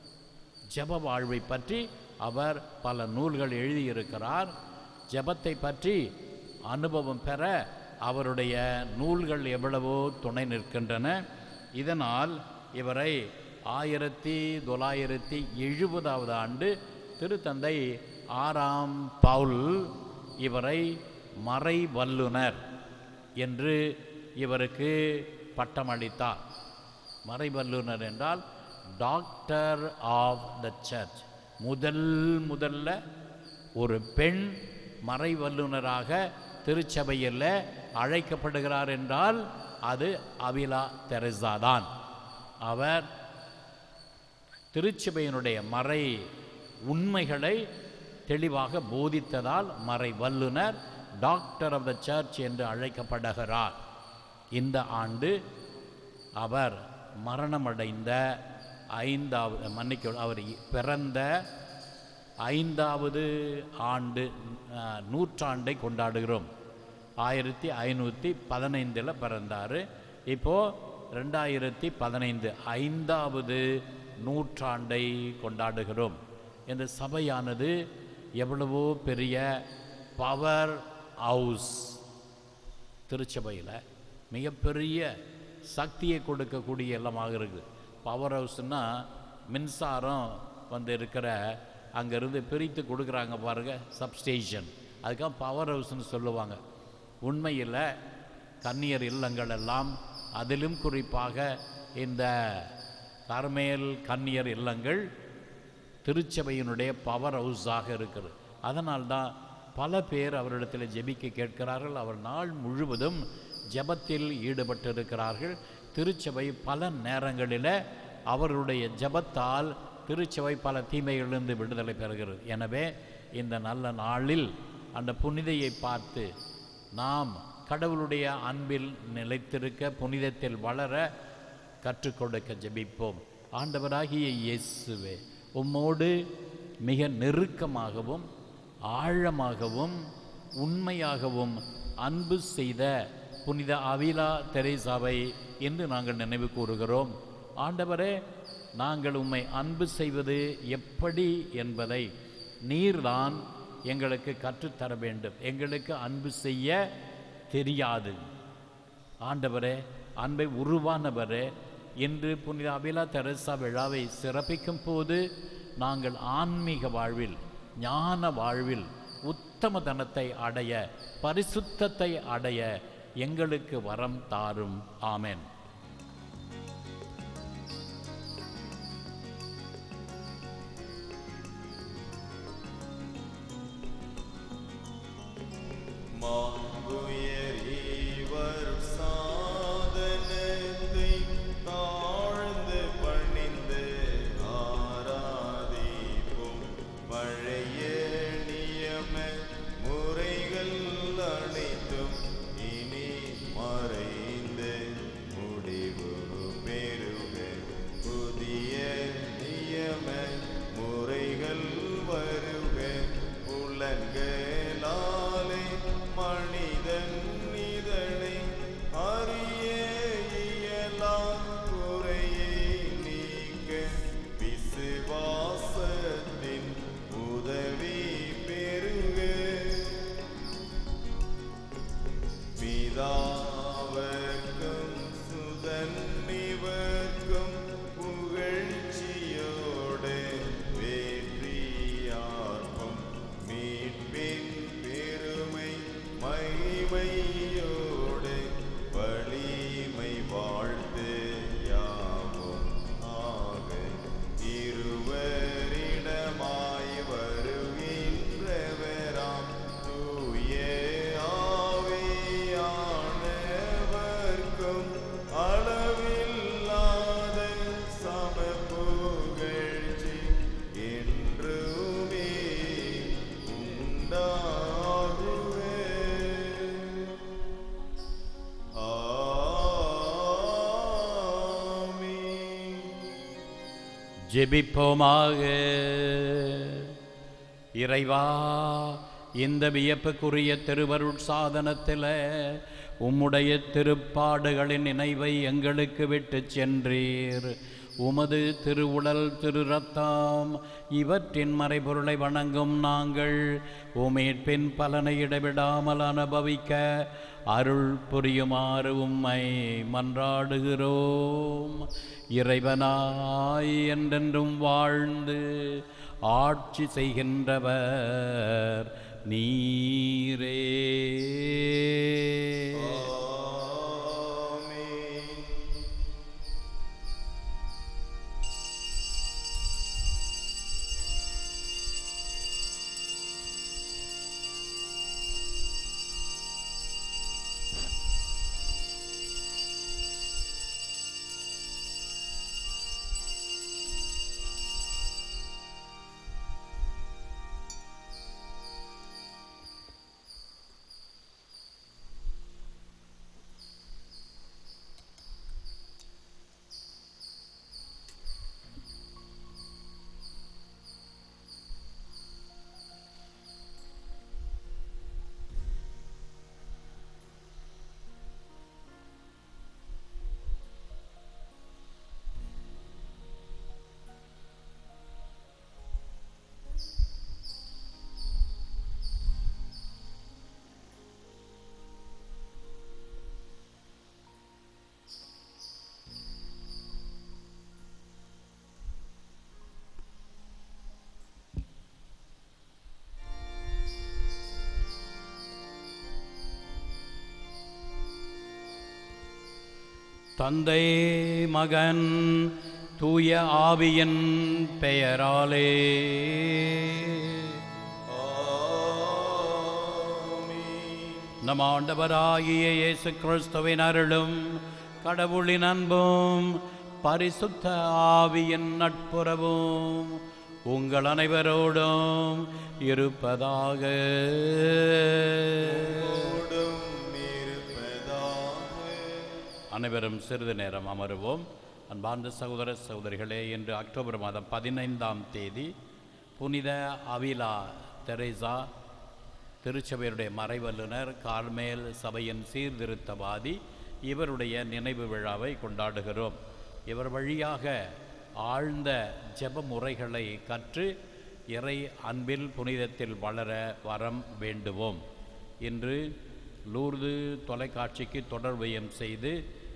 ஜெப வாழ்வை பற்றி அவர் பல நூல்கள் எழுதியிருக்கிறார். ஜெபத்தை பற்றி அனுபவம் பெற அவருடைய நூல்கள் எவ்வளவோ துணை நிற்கின்றன. இதனால் இவரை 1970 ஆண்டு திருத்தந்தை 6ஆம் பவுல் இவரை மறை வல்லுனர் என்று இவருக்கு பட்டமளித்தார். மறை வல்லுனர் என்றால் டாக்டர் ஆஃப் த சர்ச். முதல்ல ஒரு பெண் மறை வல்லுனராக திருச்சபையில் அழைக்கப்படுகிறார் என்றால் அது அவிலா தெரேசா தான். அவர் திருச்சபையினுடைய மறை உண்மைகளை தெளிவாக போதித்ததால் மறை வல்லுனர், டாக்டர் ஆஃப் த சர்ச் என்று அழைக்கப்படுகிறார். இந்த ஆண்டு அவர் மரணமடைந்த அவர் பிறந்த 5வது ஆண்டு நூற்றாண்டை கொண்டாடுகிறோம். 1515 பிறந்தார். இப்போது 2015 5வது நூற்றாண்டை கொண்டாடுகிறோம். இந்த சபையானது எவ்வளவோ பெரிய பவர் ஹவுஸ். திருச்சபையில் மிகப்பெரிய சக்தியை கொடுக்கக்கூடிய எல்லாமாக இருக்குது. பவர் ஹவுஸ்னால் மின்சாரம் இருக்கிற அங்கேருந்து பிரித்து கொடுக்குறாங்க பாருங்கள், சப்ஸ்டேஷன், அதுக்காக பவர் ஹவுஸ்ன்னு சொல்லுவாங்க. உண்மையில் கன்னியர் இல்லங்கள் எல்லாம், அதிலும் குறிப்பாக இந்த கர்மேல் கன்னியர் இல்லங்கள் திருச்சபையினுடைய பவர் ஹவுஸாக இருக்குது. அதனால்தான் பல பேர் அவரிடத்தில் ஜெபிக்க கேட்கிறார்கள். அவர் நாள் முழுவதும் ஜெபத்தில் ஈடுபட்டிருக்கிறார்கள். திருச்சபை பல நேரங்களில் அவருடைய ஜெபத்தால் திருச்சபை பல தீமைகளிலிருந்து விடுதலை பெறுகிறது. எனவே இந்த நல்ல நாளில் அந்த புனிதையை பார்த்து நாம் கடவுளுடைய அன்பில் நிலைத்திருக்க, புனிதத்தில் வளர கற்றுக் கொடுக்க ஜெபிப்போம். ஆண்டவராகிய இயேசுவே, உம்மோடு மிக நெருக்கமாகவும் ஆழமாகவும் உண்மையாகவும் அன்பு செய்த புனித அவிலா தெரேசாவை இன்று நாங்கள் நினைவு கூறுகிறோம். ஆண்டவரே, நாங்கள் உம்மை அன்பு செய்வது எப்படி என்பதை நீர்தான் எங்களுக்கு கற்றுத்தர வேண்டும். எங்களுக்கு அன்பு செய்ய தெரியாது. ஆண்டவரே, அன்பை உருவானவரே, இன்று புனித அபிலா தெரேசா விழாவை சிறப்பிக்கும் போது நாங்கள் ஆன்மீக வாழ்வில், ஞான வாழ்வில் உத்தம தனத்தை அடைய, பரிசுத்தத்தை அடைய எங்களுக்கு வரம் தாரும். ஆமென். ஜெபிப்போமாக. இறைவா, இந்த வியப்புக்குரிய திருவருட் சாதனத்தில் உம்முடைய திருப்பாடுகளின் நினைவை எங்களுக்கு விட்டு சென்றீர். உமது திருவுடல் திரு ரத்தம் இவற்றின் மறைபொருளை வணங்கும் நாங்கள் உமீட்பின் பலனை இடைவிடாமல் அனுபவிக்க அருள் புரியுமாறு உம்மை மன்றாடுகிறோம். இறைவனாய் என்றென்றும் வாழ்ந்து ஆட்சி செய்கின்றவர் நீரே. தந்தை, மகன், தூய ஆவியின் பெயராலே நம் ஆண்டவராகிய இயேசு கிறிஸ்துவின் அருளும் கடவுளின் அன்பும் பரிசுத்த ஆவியின் நட்புறவும் உங்கள் அனைவரோடும் இருப்பதாக. அனைவரும் சிறிது நேரம் அமருவோம். அன்பார்ந்த சகோதர சகோதரிகளே, இன்று அக்டோபர் மாதம் 15ஆம் தேதி புனித அவிலா தெரேசா திருச்சபையுடைய மறைவல்லுனர், கார்மேல் சபையின் சீர்திருத்தவாதி, இவருடைய நினைவு விழாவை கொண்டாடுகிறோம். இவர் வழியாக ஆழ்ந்த ஜெப முறைகளை கற்று இறை அன்பில் புனிதத்தில் வளர வரம் வேண்டுவோம். இன்று லூர்து தொலைக்காட்சிக்கு தொடர்பயம் செய்து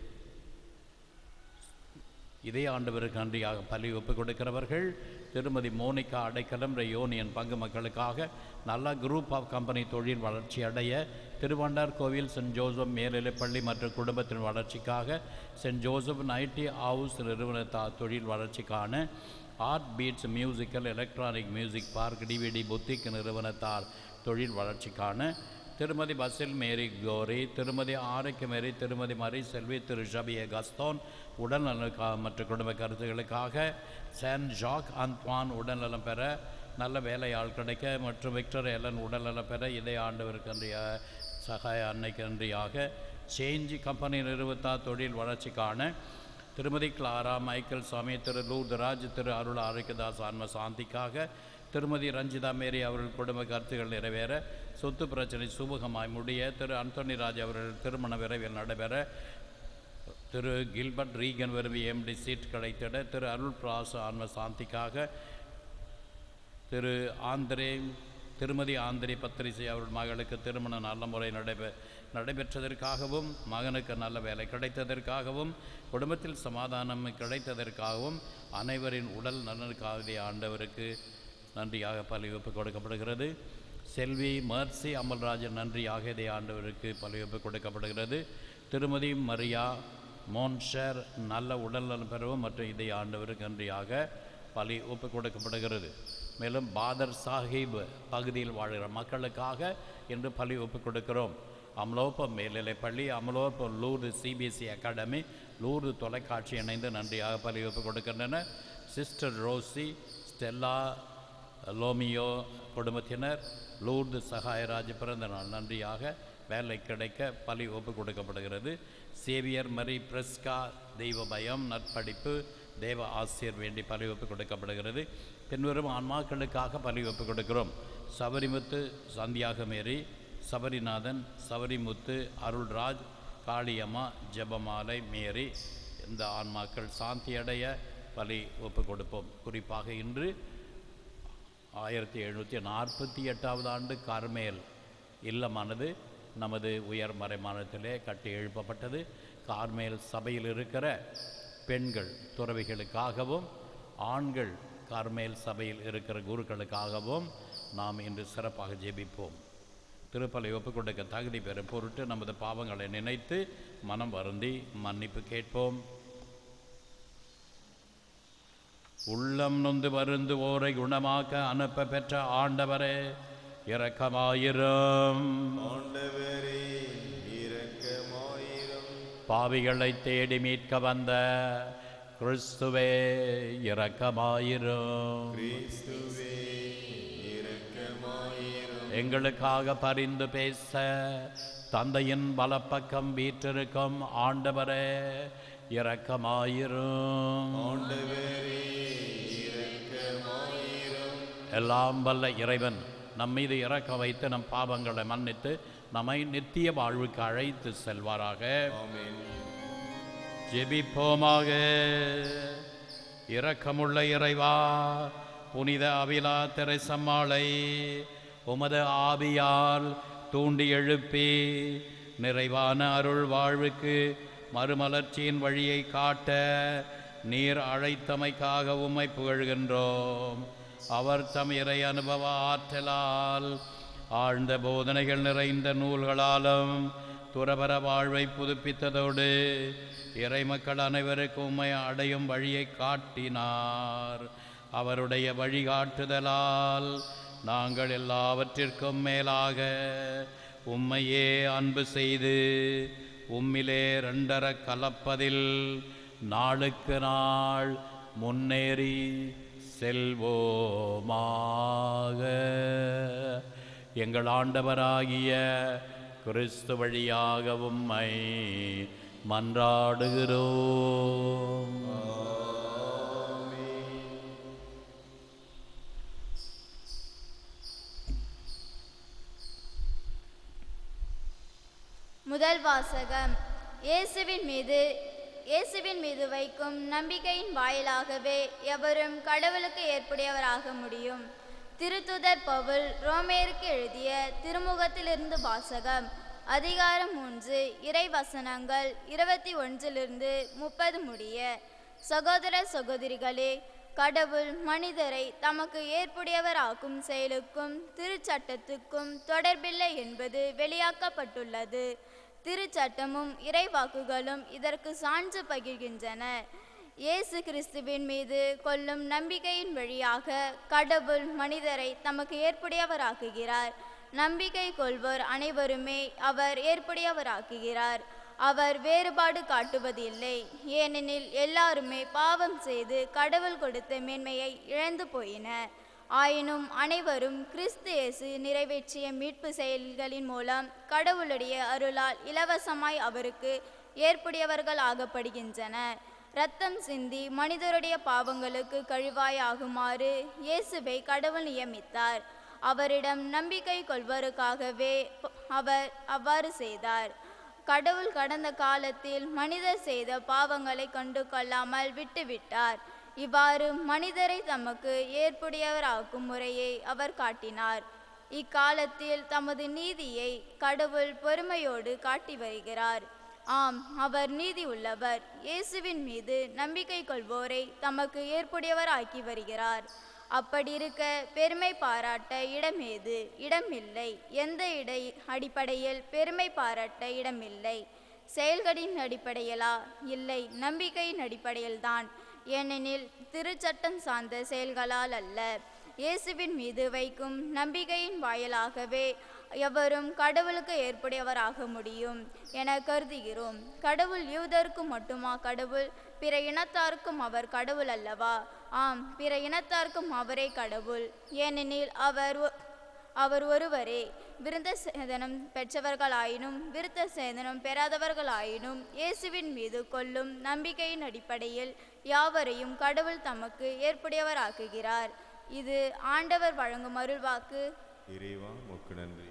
இதே ஆண்டவருக்கு நன்றியாக பலி ஒப்புக் கொடுக்கிறவர்கள் திருமதி மோனிகா அடைக்கலம் யூனியன் பங்கு மக்களுக்காக நல்ல குரூப் ஆஃப் கம்பெனி தொழில் வளர்ச்சி அடைய, திருவண்டார் கோவில் சென்ட் ஜோசப் மேல்நிலைப்பள்ளி மற்றும் குடும்பத்தின் வளர்ச்சிக்காக சென்ட் ஜோசப் நைட்டி ஹவுஸ் நிறுவனத்தார் தொழில் வளர்ச்சிக்கான art beats musical electronic music park DVD boutique நிறுவனத்தார் தொழில் வளர்ச்சிக்கான திருமதி பசில் மேரி கோரி, திருமதி ஆரோக்கிய மேரி, திருமதி மரி செல்வி, திரு ஷபிய கஸ்தோன் உடல்நலனுக்காக மற்றும் குடும்ப கருத்துகளுக்காக, சான் ஜாக் அந்த்வான் உடல்நலம் பெற, நல்ல வேலையாள் கிடைக்க மற்றும் விக்டர் எலன் உடல்நலம் பெற, இதே ஆண்டவருக்கு நன்றியாக, சகாய அன்னைக்கு நன்றியாக, சேஞ்ச் கம்பெனி நிறுவனத்தார் தொழில் வளர்ச்சிக்கான திருமதி கிளாரா மைக்கேல் சாமி, திரு லூர்தராஜ், திரு அருள் ஆரோக்கியதாஸ் ஆன்ம சாந்திக்காக, திருமதி ரஞ்சிதா மேரி அவர்கள் குடும்ப கருத்துக்கள் நிறைவேற, சொத்து பிரச்சனை சுமூகமாய் முடிய, திரு அந்தோனி ராஜ் அவர்கள் திருமண விரைவில் நடைபெற, திரு கில்பர்ட் ரீகன் விரும்பி எம்டி சீட் கிடைத்திட, திரு அருள் பிராச ஆன்ம சாந்திக்காக, திருமதி ஆந்திரி பத்திரிசை அவர்கள் மகளுக்கு திருமணம் நல்ல முறை நடைபெற்றதற்காகவும், மகனுக்கு நல்ல வேலை கிடைத்ததற்காகவும், குடும்பத்தில் சமாதானம் கிடைத்ததற்காகவும், அனைவரின் உடல் நலனுக்காக ஆண்டவருக்கு நன்றியாக பலி ஒப்புக் கொடுக்கப்படுகிறது. செல்வி மர்சி அமல்ராஜன் நன்றியாக இதே ஆண்டவருக்கு பலி ஒப்புக் கொடுக்கப்படுகிறது. திருமதி மரியா மோன்ஷர் நல்ல உடல்நலம் பெறவும் மற்றும் இதே ஆண்டவருக்கு நன்றியாக பலி ஒப்புக் கொடுக்கப்படுகிறது. மேலும் பாதர் சாஹிப் பகுதியில் வாழ்கிற மக்களுக்காக இன்று பலி ஒப்புக் கொடுக்கிறோம். அமலோப்பம் மேல்நிலைப்பள்ளி, Amalorpavam Lourdes CBSE academy, Lourdes தொலைக்காட்சி இணைந்து நன்றியாக பலி ஒப்புக் கொடுக்கின்றன. சிஸ்டர் ரோசி, ஸ்டெல்லா லோமியோ குடும்பத்தினர், லூர்து சகாயராஜ் பிறந்த நாள் நன்றியாக வேலை கிடைக்க பலி ஒப்புக் கொடுக்கப்படுகிறது. சேவியர் மரி பிரஸ்கா தெய்வ பயம் நற்படிப்பு தேவ ஆசிரியர் வேண்டி பலி ஒப்புக் கொடுக்கப்படுகிறது. பின்வரும் ஆன்மாக்களுக்காக பலி ஒப்புக் கொடுக்கிறோம். சபரிமுத்து சந்தியாக மேரி, சபரிநாதன், சபரிமுத்து, அருள்ராஜ், காளியம்மா, ஜெபமாலை மேரி, இந்த ஆன்மாக்கள் சாந்தியடைய பலி ஒப்புக் கொடுப்போம். குறிப்பாக இன்று 1748 ஆண்டு கார்மேல் இல்லமானது நமது உயர் மறைமானத்திலே கட்டி எழுப்பப்பட்டது. கார்மேல் சபையில் இருக்கிற பெண்கள் துறவிகளுக்காகவும், ஆண்கள் கார்மேல் சபையில் இருக்கிற குருக்களுக்காகவும் நாம் இன்று சிறப்பாக ஜெபிப்போம். திருப்பலி ஒப்புக் கொடுக்க தகுதி பெறும் பொருட்டு நமது பாவங்களை நினைத்து மனம் வருந்தி மன்னிப்பு கேட்போம். உள்ளம் நொந்து வருந்து ஓரை குணமாக்க அனுப்ப பெற்ற ஆண்டவரே இரக்கமாயிரும். பாவிகளை தேடி மீட்க வந்த கிறிஸ்துவே இரக்கமாயிரும். எங்களுக்காக பரிந்து பேச தந்தையின் பலப்பக்கம் வீற்றிருக்கும் ஆண்டவரே இரக்கமாயிரும். எல்லாம் வல்ல இறைவன் நம் மீது இரக்கம் வைத்து நம் பாவங்களை மன்னித்து நம்மை நித்திய வாழ்வுக்கு அழைத்து செல்வாராக. ஜெபிப்போமாக. இரக்கமுள்ள இறைவா, புனித அவிலா தெரேசம்மாளை உமது ஆவியால் தூண்டி எழுப்பி நிறைவான அருள் வாழ்வுக்கு மறுமலர்ச்சியின் வழியை காட்ட நீர் அழைத்தமைக்காக உம்மை புகழ்கின்றோம். அவர் தம் இறை அனுபவ ஆற்றலால் ஆழ்ந்த போதனைகள் நிறைந்த நூல்களாலும் துறவற வாழ்வை புதுப்பித்ததோடு இறை மக்கள் அனைவருக்கும் உம்மை அடையும் வழியை காட்டினார். அவருடைய வழிகாட்டுதலால் நாங்கள் எல்லாவற்றிற்கும் மேலாக உம்மையே அன்பு செய்து உம்மிலே இரண்டர கலப்பதில் நாளுக்கு நாள் முன்னேறி செல்வோமாக. எங்கள் ஆண்டவராகிய கிறிஸ்து வழியாக உம்மை மன்றாடுகிறோம். முதல் வாசகம். இயேசுவின் மீது வைக்கும் நம்பிக்கையின் வாயிலாகவே எவரும் கடவுளுக்கு ஏற்புடையவராக முடியும். திருத்துதர் பவுல் ரோமேயருக்கு எழுதிய திருமுகத்திலிருந்து வாசகம். அதிகாரம் 3 இறை வசனங்கள் 21 30 முடிய. சகோதர சகோதரிகளே, கடவுள் மனிதரை தமக்கு ஏற்புடையவராக்கும் செயலுக்கும் திருச்சட்டத்துக்கும் தொடர்பில்லை என்பது வெளியாக்கப்பட்டுள்ளது. திருச்சட்டமும் இறைவாக்குகளும் இதற்கு சான்று பகிர்கின்றன. இயேசு கிறிஸ்துவின் மீது கொள்ளும் நம்பிக்கையின் வழியாக கடவுள் மனிதரை தமக்கு ஏற்புடையவராக்குகிறார். நம்பிக்கை கொள்வோர் அனைவருமே அவர் ஏற்புடையவராக்குகிறார். அவர் வேறுபாடு காட்டுவதில்லை. ஏனெனில் எல்லாருமே பாவம் செய்து கடவுள் கொடுத்த மேன்மையை இழந்து போயினர். ஆயினும் அனைவரும் கிறிஸ்து இயேசு நிறைவேற்றிய மீட்பு செயல்களின் மூலம் கடவுளுடைய அருளால் இலவசமாய் அவருக்கு ஏற்புடையவர்கள் ஆகப்படுகின்றனர். இரத்தம் சிந்தி மனிதருடைய பாவங்களுக்கு கழுவாய் ஆகுமாறு இயேசுவை கடவுள் நியமித்தார். அவரிடம் நம்பிக்கை கொள்வதற்காகவே அவர் அவ்வாறு செய்தார். கடவுள் கடந்த காலத்தில் மனிதர் செய்த பாவங்களை கண்டு கொள்ளாமல் விட்டுவிட்டார். இவ்வாறு மனிதரை தமக்கு ஏற்புடையவராக்கும் முறையை அவர் காட்டினார். இக்காலத்தில் தமது நீதியை கடவுள் பொறுமையோடு காட்டி வருகிறார். ஆம், அவர் நீதி உள்ளவர். இயேசுவின் மீது நம்பிக்கை கொள்வோரை தமக்கு ஏற்புடையவராக்கி வருகிறார். அப்படி இருக்க பெருமை பாராட்ட இடமில்லை. எந்த அடிப்படையில் பெருமை பாராட்ட இடமில்லை? செயல்களின் அடிப்படையிலா? இல்லை, நம்பிக்கையின் அடிப்படையில்தான். ஏனெனில் திருச்சட்டம் சார்ந்த செயல்களால் அல்ல, இயேசுவின் மீது வைக்கும் நம்பிக்கையின் வாயிலாகவே எவரும் கடவுளுக்கு ஏற்புடையவராக முடியும் என கருதுகிறோம். கடவுள் யூதருக்கு மட்டுமா கடவுள்? பிற இனத்தாருக்கும் அவர் கடவுள் அல்லவா? ஆம், பிற இனத்தாருக்கும் அவரே கடவுள். ஏனெனில் அவர் ஒருவரே. விருத்த சேதனம் பெற்றவர்களாயினும் விருத்த சேதனம் பெறாதவர்களாயினும் இயேசுவின் மீது கொள்ளும் நம்பிக்கையின் அடிப்படையில் யாவரையும் கடவுள் தமக்கு ஏற்புடையவராக்குகிறார். இது ஆண்டவர் வழங்கும் அருள்வாக்கு. இறைவா, உமக்கு நன்றி.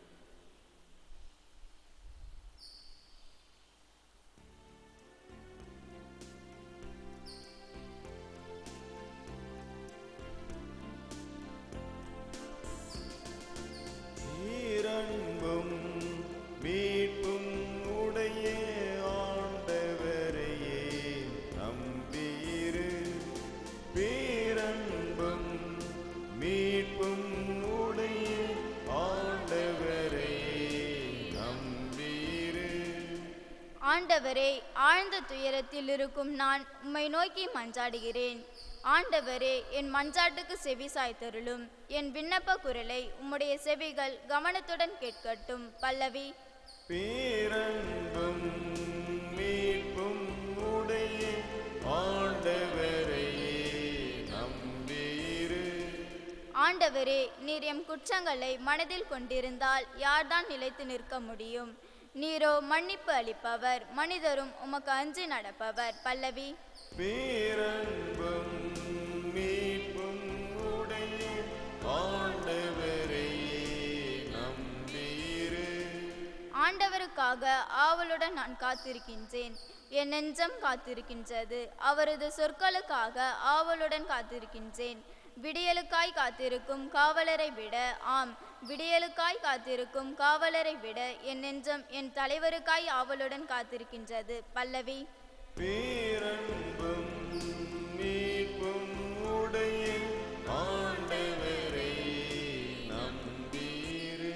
ஈரன்பும் மீட்பும் உடைய ஆண்டவரையே நம்பியிரு. பேரன்பும் மீட்பும் உடைய ஆண்டவரையே நம்பியிரு. ஆண்டவரே, ஆழ்ந்த துயரத்தில் இருக்கும் நான் உம்மை நோக்கி மன்றாடுகிறேன். ஆண்டவரே, என் மன்றாட்டுக்கு செவி சாய்த்தருளும். என் விண்ணப்ப குரலை உம்முடைய செவிகள் கவனத்துடன் கேட்கட்டும். பல்லவி. பேரன்பும் மீட்பும் உடைய ஆண்டவரையே நம்பியிரு. ஆண்டவரே, நீர் எம் குற்றங்களை மனதில் கொண்டிருந்தால் யார்தான் நிலைத்து நிற்க முடியும்? நீரோ மன்னிப்பு அளிப்பவர், மனிதரும் உமக்கு அஞ்சி நடப்பவர். பல்லவி. பேரன்பும் மீட்பும் உடைய ஆண்டவரையே நம்பியிரு. ஆண்டவருக்காக ஆவலுடன் நான் காத்திருக்கின்றேன். என் நெஞ்சம் காத்திருக்கின்றது. அவரது சொற்களுக்காக ஆவலுடன் காத்திருக்கின்றேன். விடியலுக்காய் காத்திருக்கும் காவலரை விட, ஆம், விடியலுக்காய் காத்திருக்கும் காவலரை விட என் நெஞ்சம் என் தலைவருக்காய் ஆவலுடன் காத்திருக்கின்றது. பல்லவி. பேரன்பும் மீட்பும் உடைய ஆண்டவரையே நம்பியிரு.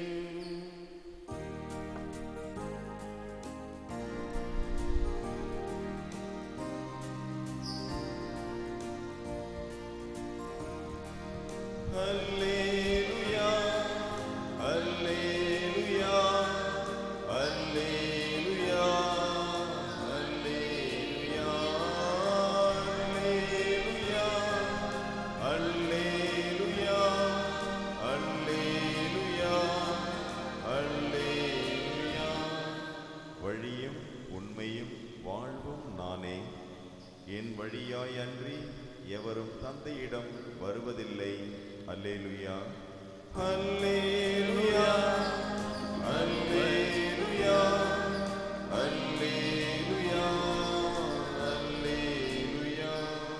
அல்லேலூயா, அல்லேலூயா, அல்லேலூயா, அல்லேலூயா, அல்லேலூயா, அல்லேலூயா, அல்லேலூயா, அல்லேலூயா. வழியும் உண்மையும் எவரும் தந்தையிடம் வருவதில்லை. அல்லேலூயா, அல்லேலூயா, அல்லேலூயா, அல்லேலூயா, அல்லேலூயா.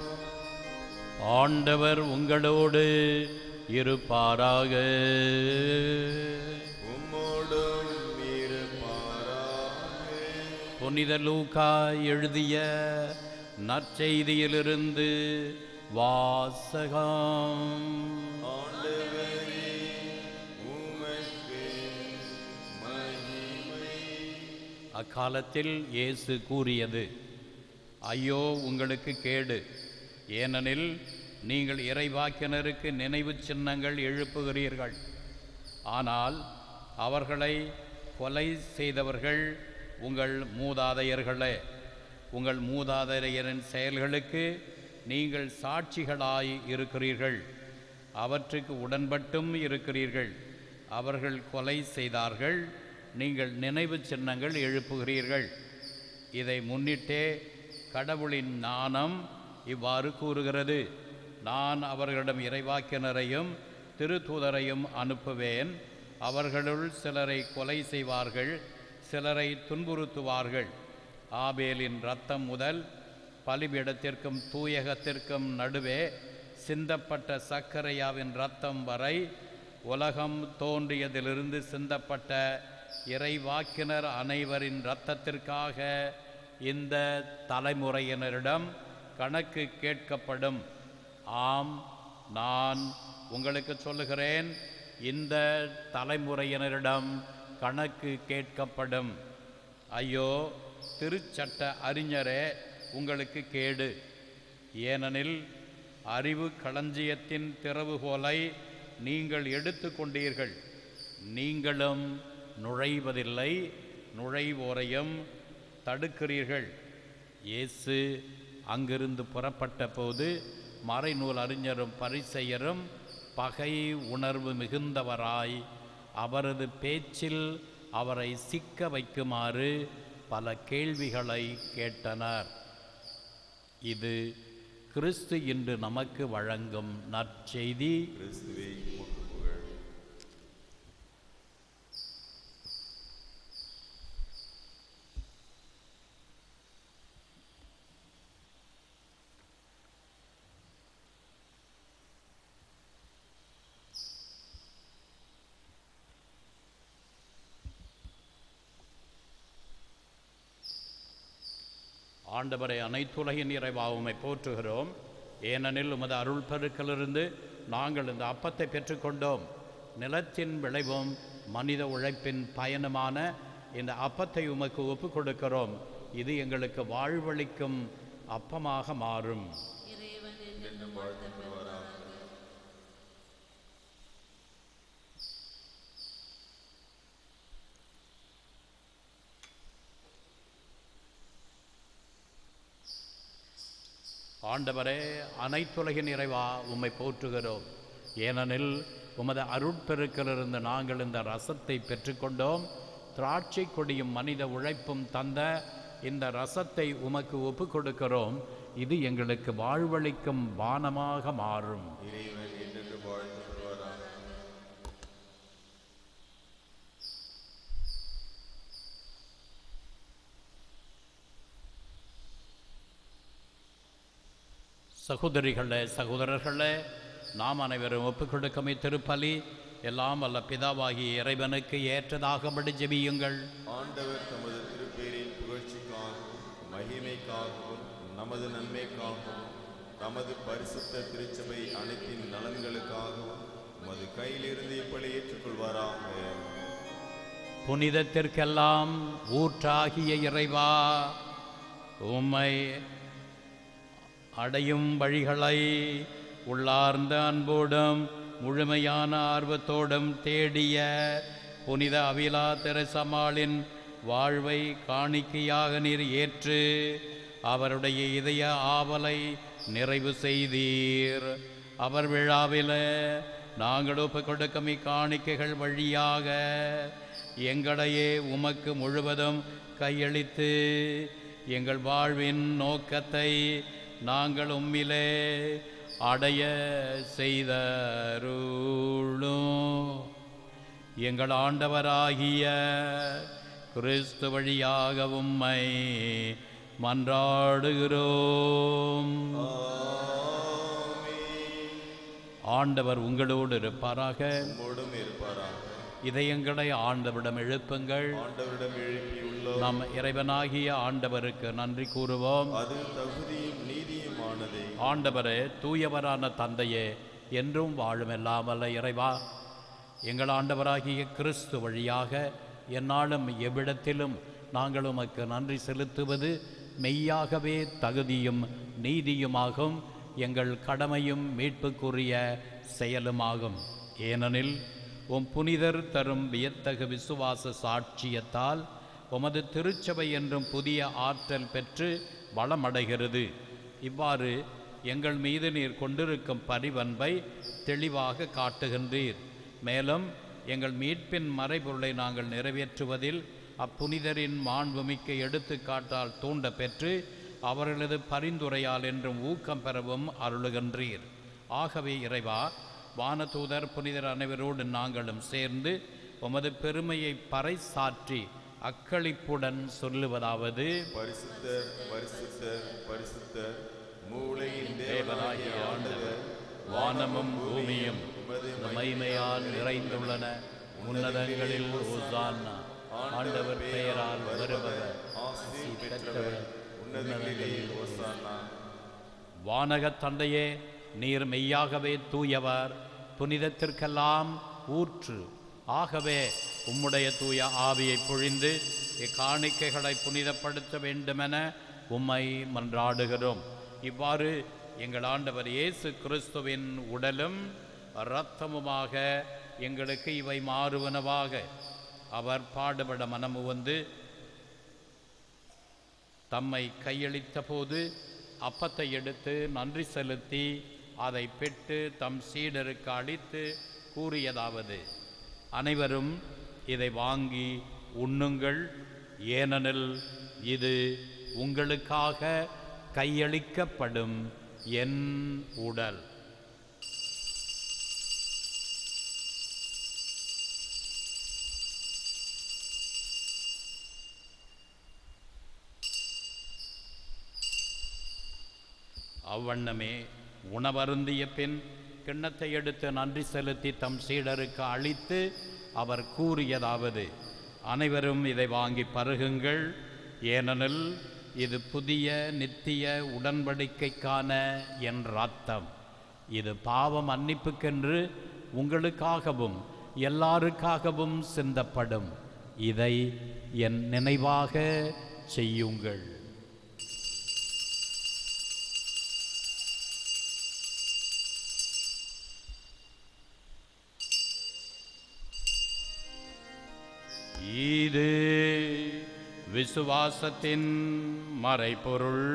ஆண்டவர் உங்களோடு இருப்பாராக. உம்மோடும் இருப்பாராக. புனித லூக்கா எழுதிய நற்செய்தியிலிருந்து வாசகம். ஆண்டவரே, உமக்கு மகிமை. அக்காலத்தில் இயேசு கூறியது, ஐயோ உங்களுக்கு கேடு, ஏனெனில் நீங்கள் இறைவாக்கினருக்கு நினைவு சின்னங்கள் எழுப்புகிறீர்கள். ஆனால் அவர்களை கொலை செய்தவர்கள் உங்கள் மூதாதையர்களே. உங்கள் மூதாதையரின் செயல்களுக்கு நீங்கள் சாட்சிகளாய் இருக்கிறீர்கள். அவற்றுக்கு உடன்பட்டும் இருக்கிறீர்கள். அவர்கள் கொலை செய்தார்கள், நீங்கள் நினைவு சின்னங்கள் எழுப்புகிறீர்கள். இதை முன்னிட்டே கடவுளின் ஞானம் இவ்வாறு கூறுகிறது, நான் அவர்களிடம் இறைவாக்கினரையும் திருத்தூதரையும் அனுப்புவேன். அவர்களுள் சிலரை கொலை செய்வார்கள், சிலரை துன்புறுத்துவார்கள். ஆபேலின் இரத்தம் முதல் பலிபீடத்திற்கும் தூயகத்திற்கும் நடுவே சிந்தப்பட்ட சக்கரையாவின் இரத்தம் வரை உலகம் தோன்றியதிலிருந்து சிந்தப்பட்ட இறைவாக்கினர் அனைவரின் இரத்தத்திற்காக இந்த தலைமுறையினரிடம் கணக்கு கேட்கப்படும். ஆம், நான் உங்களுக்கு சொல்லுகிறேன், இந்த தலைமுறையினரிடம் கணக்கு கேட்கப்படும். ஐயோ திருச்சட்ட அறிஞரே, உங்களுக்கு கேடு, ஏனெனில் அறிவு களஞ்சியத்தின் திறவுகோலை நீங்கள் எடுத்து கொண்டீர்கள். நீங்களும் நுழைவதில்லை, நுழைவோரையும் தடுக்கிறீர்கள். இயேசு அங்கிருந்து புறப்பட்ட போது மறைநூல் அறிஞரும் பரிசேயரும் பகை உணர்வு மிகுந்தவராய் அவரது பேச்சில் அவரை சிக்க வைக்குமாறு பல கேள்விகளை கேட்டனர். இது கிறிஸ்து இன்று நமக்கு வழங்கும் நற்செய்தி. கிறிஸ்துவே, உமக்கு புகழ். ஆண்டவரை, அனைத்துலகின் இறைவா, உம்மை போற்றுகிறோம். ஏனெனில் உமது அருள் பெருக்கிலிருந்து நாங்கள் இந்த அப்பத்தை பெற்றுக்கொண்டோம். நிலத்தின் விளைவும் மனித உழைப்பின் பயனுமான இந்த அப்பத்தை உமக்கு ஒப்பு கொடுக்கிறோம். இது எங்களுக்கு வாழ்வளிக்கும் அப்பமாக மாறும். ஆண்டவரே, அனைத்துலகின் இறைவா, உம்மை போற்றுகிறோம். ஏனெனில் உமது அருட்பெருக்கிலிருந்து நாங்கள் இந்த ரசத்தை பெற்றுக்கொண்டோம். திராட்சை கொடியும் மனித உழைப்பும் தந்த இந்த ரசத்தை உமக்கு ஒப்பு கொடுக்கிறோம். இது எங்களுக்கு வாழ்வளிக்கும் பானமாக மாறும். இறைவன் என்றென்று வாழ்த்துவாராக. சகோதரிகளே, சகோதரர்களே, நாம் அனைவரும் ஒப்புக் கொடுக்கும் இத்திருப்பலி எல்லாம் வல்ல பிதாவாகிய இறைவனுக்கு ஏற்றதாகபடி ஜெபியுங்கள். ஆண்டவர் தமது திருப்பேரின் புகழ்ச்சிக்காகவும் மகிமைக்காகவும் நமது நன்மைக்காகவும் நமது பரிசுத்த திருச்சபை அனைத்தின் நலன்களுக்காகவும் உமது கையிலிருந்து இப்படி ஏற்றுக்கொள்வாராக. புனிதத்திற்கெல்லாம் ஊற்றாகிய இறைவா, உம்மை அடையும் வழிகளை உள்ளார்ந்த அன்போடும் முழுமையான ஆர்வத்தோடும் தேடிய புனித அவிலா தெரசம்மாளின் வாழ்வை காணிக்கையாக நீர் ஏற்று அவருடைய இதய ஆவலை நிறைவு செய்தீர். அவர் விழாவில் நாங்கள் ஒப்புக் கொடுக்கும் இக்காணிக்கைகள் வழியாக எங்களையே உமக்கு முழுவதும் கையளித்து எங்கள் வாழ்வின் நோக்கத்தை நாங்கள் உம்மிலே அடைய செய்தருளும். எங்கள் ஆண்டவராகிய கிறிஸ்து வழியாக உம்மை மன்றாடுகிறோம். ஆண்டவர் உங்களோடு இருப்பாராக. இதயங்களை ஆண்டவரிடம் எழுப்புங்கள். நம் இறைவனாகிய ஆண்டவருக்கு நன்றி கூறுவோம். அது தகுதியும் நீதியுமானதே. ஆண்டவரே, தூயவரான தந்தையே, என்றும் வாழும் எல்லாமல்ல இறைவா, எங்கள் ஆண்டவராகிய கிறிஸ்து வழியாக எந்நாளும் எவ்விடத்திலும் நாங்கள் உமக்கு நன்றி செலுத்துவது மெய்யாகவே தகுதியும் நீதியுமாகும், எங்கள் கடமையும் மீட்புக்குரிய செயலுமாகும். ஏனெனில் உம் புனிதர் தரும் வியத்தகு விசுவாச சாட்சியத்தால் உமது திருச்சபை என்றும் புதிய ஆற்றல் பெற்று வளமடைகிறது. இவ்வாறு எங்கள் மீது நீர் கொண்டிருக்கும் பரிவன்பை தெளிவாக காட்டுகின்றீர். மேலும் எங்கள் மீட்பின் மறைபொருளை நாங்கள் நிறைவேற்றுவதில் அப்புனிதரின் மாண்புமிக்க எடுத்துக்காட்டால் தூண்ட பெற்று அவர்களது பரிந்துரையால் என்றும் ஊக்கம் பெறவும் அருளுகின்றீர். ஆகவே இறைவா, வானதூதர் புனிதர் அனைவரோடு நாங்களும் சேர்ந்து உமது பெருமையை பறைசாற்றி அக்களிப்புடன் சொல்லுவதாவது: பரிசுத்தர், பரிசுத்தர், பரிசுத்தர், மூளையின் தேவனாகிய ஆண்டவர், வானமும் பூமியும் மகிமையால் நிறைந்துள்ளன. உன்னதங்களில் ஓசானா. ஆண்டவர் பெயரால் வருபவர் ஆசி பெற்றவர். உன்னதங்களில் ஓசானா. வானகத் தந்தையே, நீர் மெய்யாகவே தூயவர், புனிதத்திற்கெல்லாம் ஊற்று. ஆகவே உம்முடைய தூய ஆவியை பொழிந்து இக்காணிக்கைகளை புனிதப்படுத்த வேண்டுமென உம்மை மன்றாடுகிறோம். இவ்வாறு எங்கள் ஆண்டவர் இயேசு கிறிஸ்துவின் உடலும் இரத்தமுமாக எங்களுக்கு இவை மாறுவனவாக. அவர் பாடுபட மனமு வந்து தம்மை கையளித்த போது அப்பத்தை எடுத்து நன்றி செலுத்தி அதை பெற்று தம் சீடருக்கு அளித்து கூறியதாவது: அனைவரும் இதை வாங்கி உண்ணுங்கள், ஏனெனில் இது உங்களுக்காக கையளிக்கப்படும் என் உடல். அவ்வண்ணமே உணவருந்திய பின் கிண்ணத்தை எடுத்து நன்றி செலுத்தி தம் சீடருக்கு அளித்து அவர் கூறியதாவது: அனைவரும் இதை வாங்கி பருகுங்கள், ஏனெனில் இது புதிய நித்திய உடன்படிக்கைக்கான என் இரத்தம். இது பாவ மன்னிப்புக்கென்று உங்களுக்காகவும் எல்லாருக்காகவும் சிந்தப்படும். இதை என் நினைவாக செய்யுங்கள். இது விசுவாசத்தின் மறைபொருள்.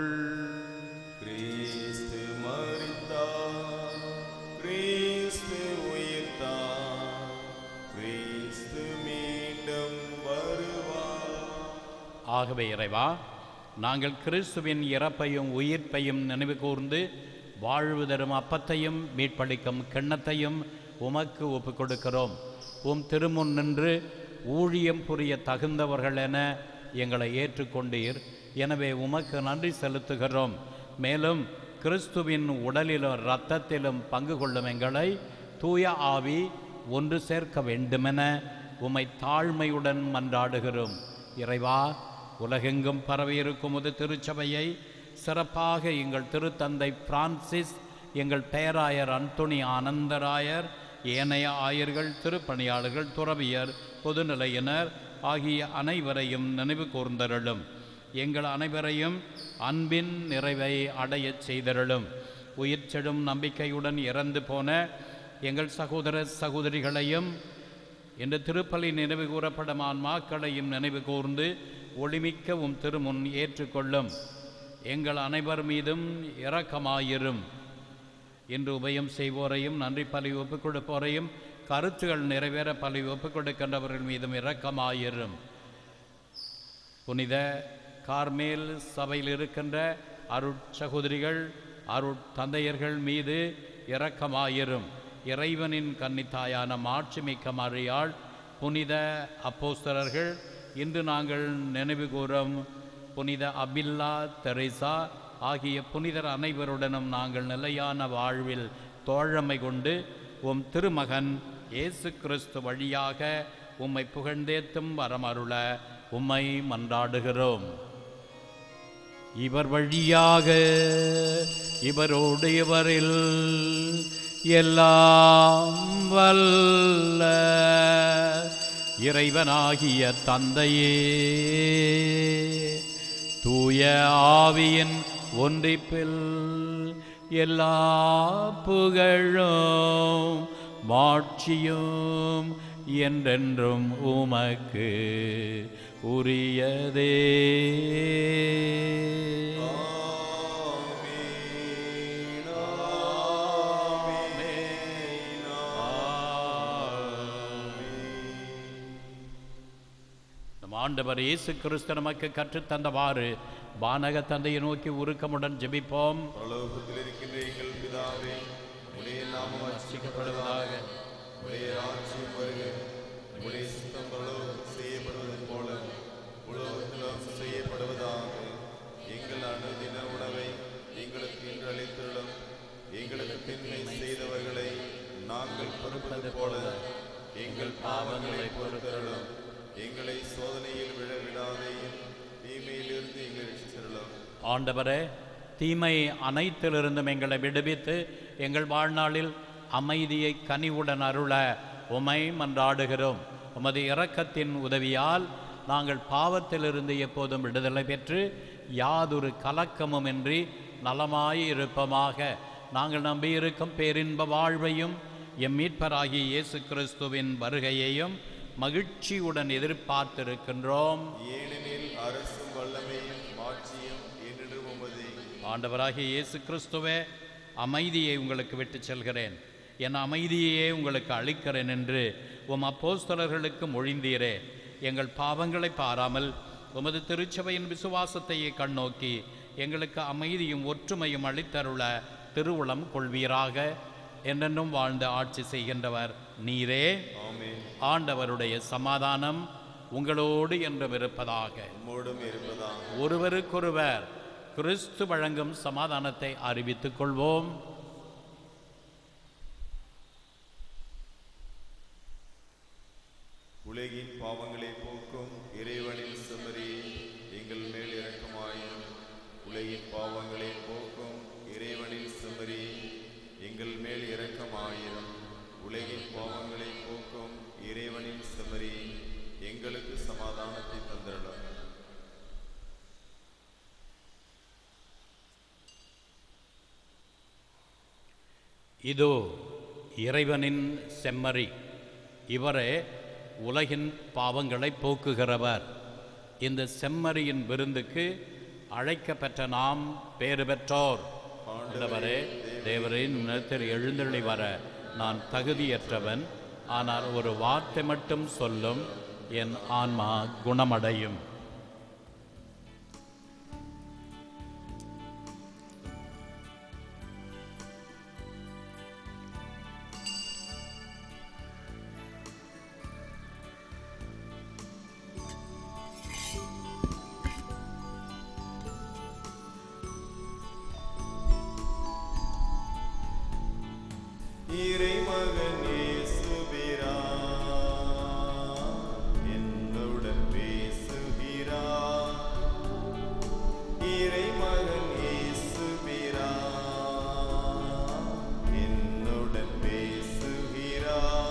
கிறிஸ்து மரித்தார், கிறிஸ்து உயிர்த்தார், கிறிஸ்து மீண்டும் வருவார். ஆகவே இறைவா, நாங்கள் கிறிஸ்துவின் இறப்பையும் உயிர்ப்பையும் நினைவு கூர்ந்து வாழ்வு தரும் அப்பத்தையும் மீட்பளிக்கும் கிண்ணத்தையும் உமக்கு ஒப்புக் கொடுக்கிறோம். உம் திருமுன் நின்று ஊழியம் புரிய தகுந்தவர்கள் என எங்களை ஏற்றுக்கொண்டீர். எனவே உமக்கு நன்றி செலுத்துகிறோம். மேலும் கிறிஸ்துவின் உடலிலும் இரத்தத்திலும் பங்கு கொள்ளும் எங்களை தூய ஆவி ஒன்று சேர்க்க வேண்டுமென உம்மை தாழ்மையுடன் மன்றாடுகிறோம். இறைவா, உலகெங்கும் பரவியிருக்கும் உது திருச்சபையை சிறப்பாக எங்கள் திருத்தந்தை பிரான்சிஸ், எங்கள் பேராயர் அந்தோணி ஆனந்தராயர், ஏனைய ஆயர்கள், திருப்பணியாளர்கள், துறவியர், பொதுநிலையினர் ஆகிய அனைவரையும் நினைவு கூர்ந்தருளும். எங்கள் அனைவரையும் அன்பின் நிறைவை அடையச் செய்தருளும். உயிர் செடும் நம்பிக்கையுடன் இறந்து போன எங்கள் சகோதர சகோதரிகளையும் இன்று திருப்பலி நினைவு கூறப்படும் ஆன்மாக்களையும் நினைவு கூர்ந்து ஒளிமிக்க உம் திருமுன் ஏற்றுக்கொள்ளும். எங்கள் அனைவர் மீதும் இரக்கமாயிரும். இன்று உபயம் செய்வோரையும் நன்றி பலி ஒப்புக் கொடுப்போரையும் கருத்துகள் நிறைவேற பலி ஒப்புக் கொடுக்கின்றவர்கள் மீதும் இரக்கமாயிரும். புனித கார்மேல் சபையில் இருக்கின்ற அருட்சகோதரிகள் அருட்தந்தையர்கள் மீது இரக்கமாயிரும். இறைவனின் கன்னித்தாயான மாட்சிமிக்க மரியாள், புனித அப்போஸ்தலர்கள், இன்று நாங்கள் நினைவு கூறும் புனித அபில்லா தெரேசா ஆகிய புனிதர் அனைவருடனும் நாங்கள் நிலையான வாழ்வில் தோழமை கொண்டு உம் திருமகன் இயேசு கிறிஸ்து வழியாக உம்மை புகழ்ந்தேத்தும் வரமருள உம்மை மன்றாடுகிறோம். இவர் வழியாக இவரோடு இவரில் எல்லாம் வல்ல இறைவனாகிய தந்தையே, தூய ஆவியின் ஒன்றிப்பில் எல்லா புகழும் மாட்சியும் என்றென்றும் உமக்கு உரியதே. ஆண்டவர் இயேசு கிறிஸ்து நமக்கு கற்றுத்தந்தவாறு வானக தந்தையை நோக்கி உருக்கமுடன் ஜெபிப்போம். பரலோகத்தில் இருக்கின்ற எங்கள் பிதாவே, உம்முடைய நாமம் அர்ச்சிக்கப்படுவதாக. உம்முடைய ராஜ்யம் வருக. உம்முடைய சித்தம் பரலோகத்தில் செய்யப்படுவது போல உலகத்திலும் செய்யப்படுவதாக. எங்கள் அனுதின உணவை எங்களுக்கு இன்று அளித்தருளும். எங்களுக்கு தின்மை செய்தவர்களை நாங்கள் பொறுப்பது போல எங்கள் பாவங்களை பொறுத்தருளும். எங்களை சோதனையில் விழவிடாதேயும் தீமையிலிருந்து எங்களை ரட்சித்தருளும். ஆண்டவரே, தீமை அனைத்திலிருந்தும் எங்களை விடுவித்து எங்கள் வாழ்நாளில் அமைதியை கனிவுடன் அருள உம்மை மன்றாடுகிறோம். உமது இரக்கத்தின் உதவியால் நாங்கள் பாவத்திலிருந்து எப்போதும் விடுதலை பெற்று யாதொரு கலக்கமும் இன்றி நலமாய் இருப்போமாக. நாங்கள் நம்பியிருக்கும் பேரின்ப வாழ்வையும் எம் மீட்பராகிய இயேசு கிறிஸ்துவின் வருகையையும் மகிழ்ச்சியுடன் எதிர்பார்த்திருக்கின்றோம். ஏனெனில் அரசும் வல்லமையும் மாட்சியும் என்றென்றும் உமதே. ஆண்டவராகிய இயேசு கிறிஸ்துவே, அமைதியை உங்களுக்கு விட்டுச் செல்கிறேன், என் அமைதியையே உங்களுக்கு அளிக்கிறேன் என்று உம் அப்போஸ்தலர்களுக்கு மொழிந்தீரே. எங்கள் பாவங்களை பாராமல் உமது திருச்சபையின் விசுவாசத்தையே கண்ணோக்கி எங்களுக்கு அமைதியும் ஒற்றுமையும் அளித்தருள திருவுளம் கொள்வீராக. என்றென்றும் வாழ்ந்து ஆட்சி செய்கின்றவர் நீரே. ஆமென். ஆண்டவருடைய சமாதானம் உங்களோடு என்றும் இருப்பதாக. உம்மோடும் இருப்பதாக. ஒருவருக்கொருவர் கிறிஸ்து வழங்கும் சமாதானத்தை அறிவித்துக் கொள்வோம். உலகின் பாவங்களை போக்கும் இறைவனின் செம்மறி, எங்கள் மேல் இரக்கமாயிரும். உலகின் பாவங்களை போக்கும் இறைவனின் செம்மறி, எங்கள் மேல் இரக்கமாயிரும். உலகின் பாவங்களை போக்கும் இறைவனின் செம்மறி, எங்களுக்கு சமாதானத்தை தந்திரலாம். இதோ இறைவனின் செம்மறி, இவரே உலகின் பாவங்களை போக்குகிறவர். இந்த செம்மறியின் விருந்துக்கு அழைக்கப்பெற்ற நாம் பேறு பெற்றோர். ஆண்டவரே, தேவரின் நிலத்தில் எழுந்தருளி வர நான் தகுதியற்றவன், ஆனால் ஒரு வார்த்தை மட்டும் சொல்லும், என் ஆன்மா குணமடையும். இறைமகன் இயேசுபிரான் என்னுடன் பேசுகிறார். இறைமகன் இயேசுபிரான் என்னுடன் பேசுகிறார்.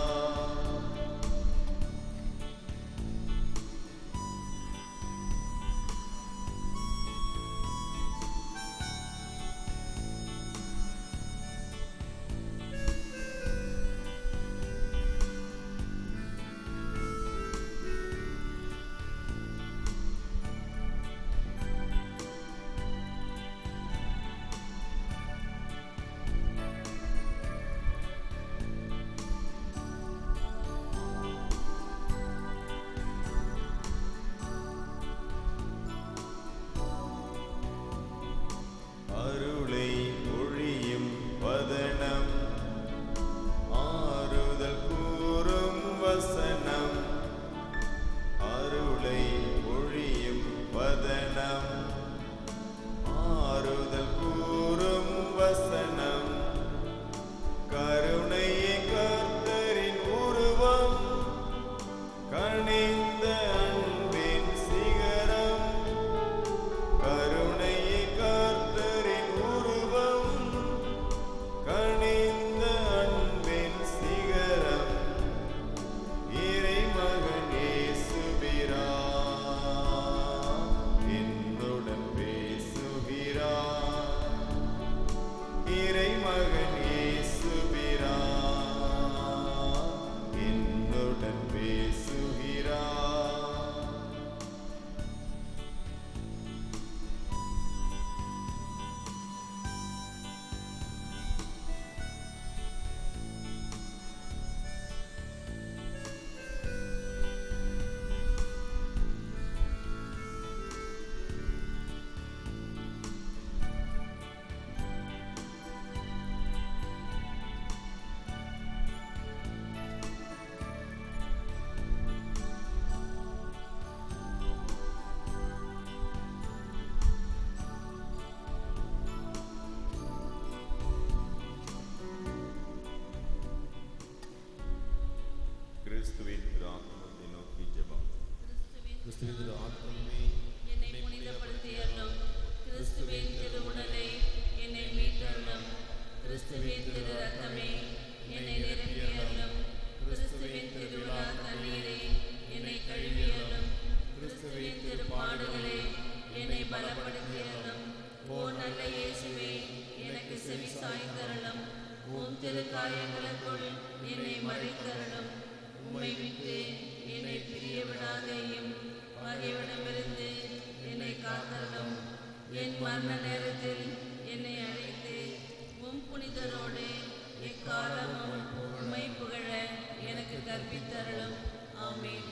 கிறிஸ்துவின் திரு ரத்தமே என்னை நிரப்பியருளும். கிறிஸ்துவின் திருவிழா தண்ணீரே என்னை கழுவியருளும். கிறிஸ்துவின் திருப்பாடுகளே என்னை பலப்படுத்தியருளும். ஓ நல்ல இயேசுவே, எனக்கு செவி சாய்ந்தருளும். உம் திருக்காயங்களுக்குள் என்னை மறைத்தருளும். உம்மை விட்டு என்னை பிரிய விடாதேயும். பகைவனிடமிருந்து என்னை காத்தருளும். என் மரண நேரத்தில் என்னை அழைத்து உம் புனிதரோடு எக்காலமும் உம்மை புகழ எனக்கு கற்பித்தருளும். ஆமென்.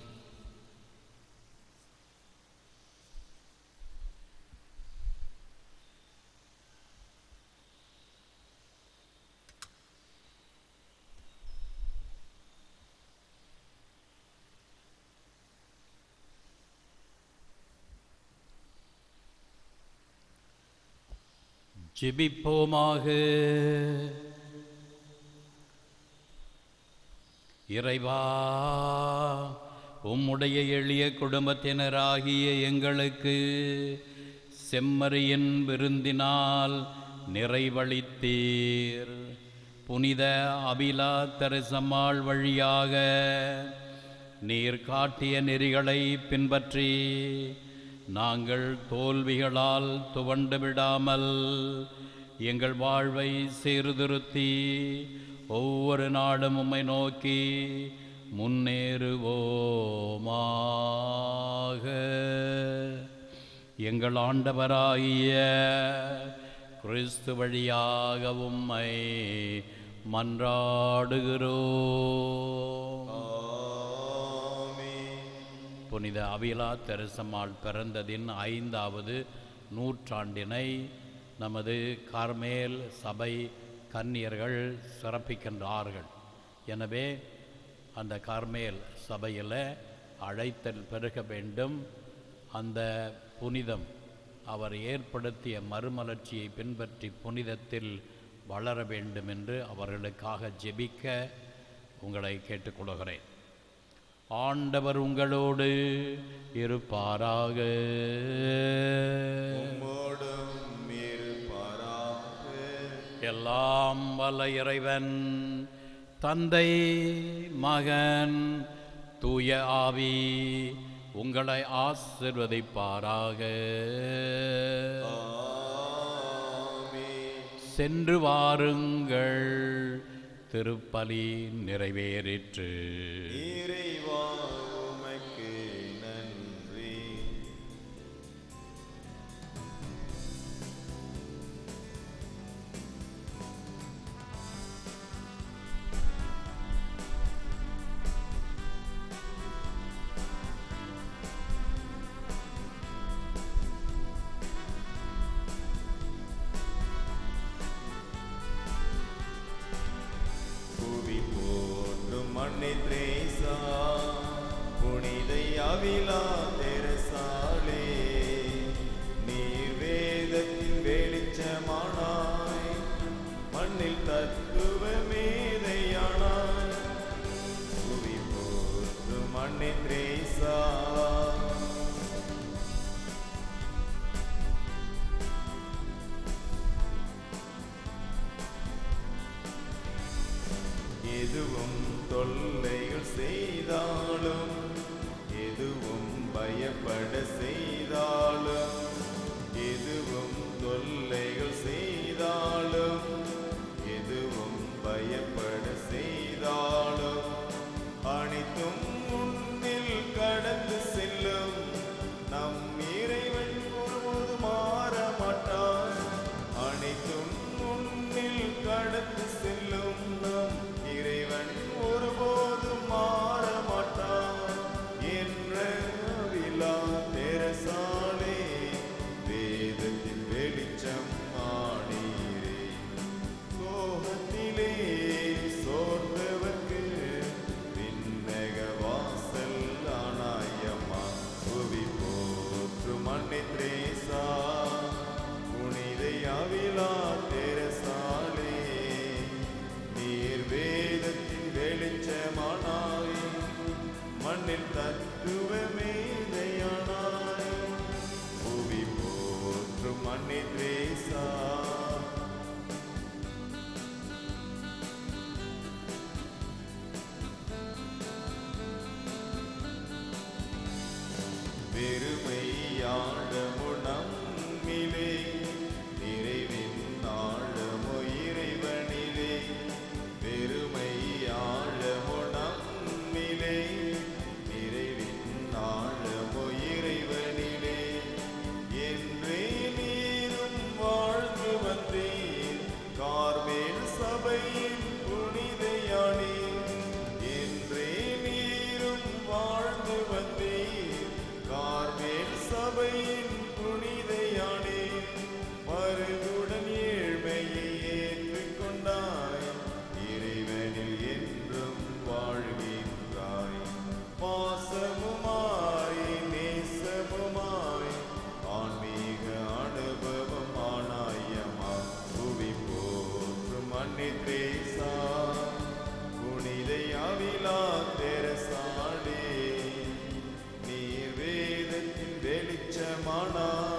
ஜெபிப்போமாக. இறைவா, உம்முடைய எளிய குடும்பத்தினராகிய எங்களுக்கு செம்மறியின் விருந்தினால் நிறைவளித்தீர். புனித அபிலா தெரசம்மாள் வழியாக நீர் காட்டிய நெறிகளை பின்பற்றி நாங்கள் தோல்விகளால் துவண்டு விடாமல் எங்கள் வாழ்வை சீர்திருத்தி ஒவ்வொரு நாளும் உம்மை நோக்கி முன்னேறுவோமாக. எங்கள் ஆண்டவராகிய கிறிஸ்து வழியாக உம்மை மன்றாடுகிறோம். புனித அபிலா தெரசம்மாள் பிறந்ததின் 5வது நூற்றாண்டினை நமது கார்மேல் சபை கன்னியர்கள் சிறப்பிக்கின்றார்கள். எனவே அந்த கார்மேல் சபையில் அழைத்தல் பெருக வேண்டும். அந்த புனிதம் அவர் ஏற்படுத்திய மறுமலர்ச்சியை பின்பற்றி புனிதத்தில் வளர வேண்டும் என்று அவர்களுக்காக ஜெபிக்க உங்களை கேட்டுக்கொள்கிறேன். ஆண்டவர் உங்களோடு இருப்பாராக. எல்லாம் வல்ல இறைவன் தந்தை, மகன், தூய ஆவி உங்களை ஆசீர்வதிப்பாராக. சென்று வாருங்கள், திருப்பலி நிறைவேறிற்று. இறைவா உமக்கு நன்றி. மண்ணை திரேசா புனிதை அவிலா தெரசாலே, நீர் வேதத்தின் வெளிச்சமானாய், மண்ணில் தத்துவ மேதையானாய். புவி போற்றும் மண்ணை திரேசா. எதுவும் தொல்லைகள் செய்தாலும், எதுவும் பயப்பட செய்தாலும், எதுவும் தொல்லைகள் செய்தாலும், எதுவும் பயப்பட செய்தாலும், அனைத்தும் முன்னில் கடந்து செல்லும் நம் இறைவன் ஒருபோது மாற மாட்டான். அனைத்தும் முன்னில் கடந்து செல்லும் நம் இறைவன் ஒருபோதும் மாற மாட்டான் என்ற அவிலா தெரசாலே, வேதத்தின் வெளிச்சம் ஆனீரே. சோகத்திலே சோர்ந்தவர்க்கு விண்ணக வாசல் ஆனாயம்மா. புவி போற்றும் மண்ணை திரேசா, புனிதை அவிலா தெரசாலே. அன்னை திரேசா, புனித அவிலா தெரசாளே, நீர் வேதத்தின் வெளிச்சமானார்.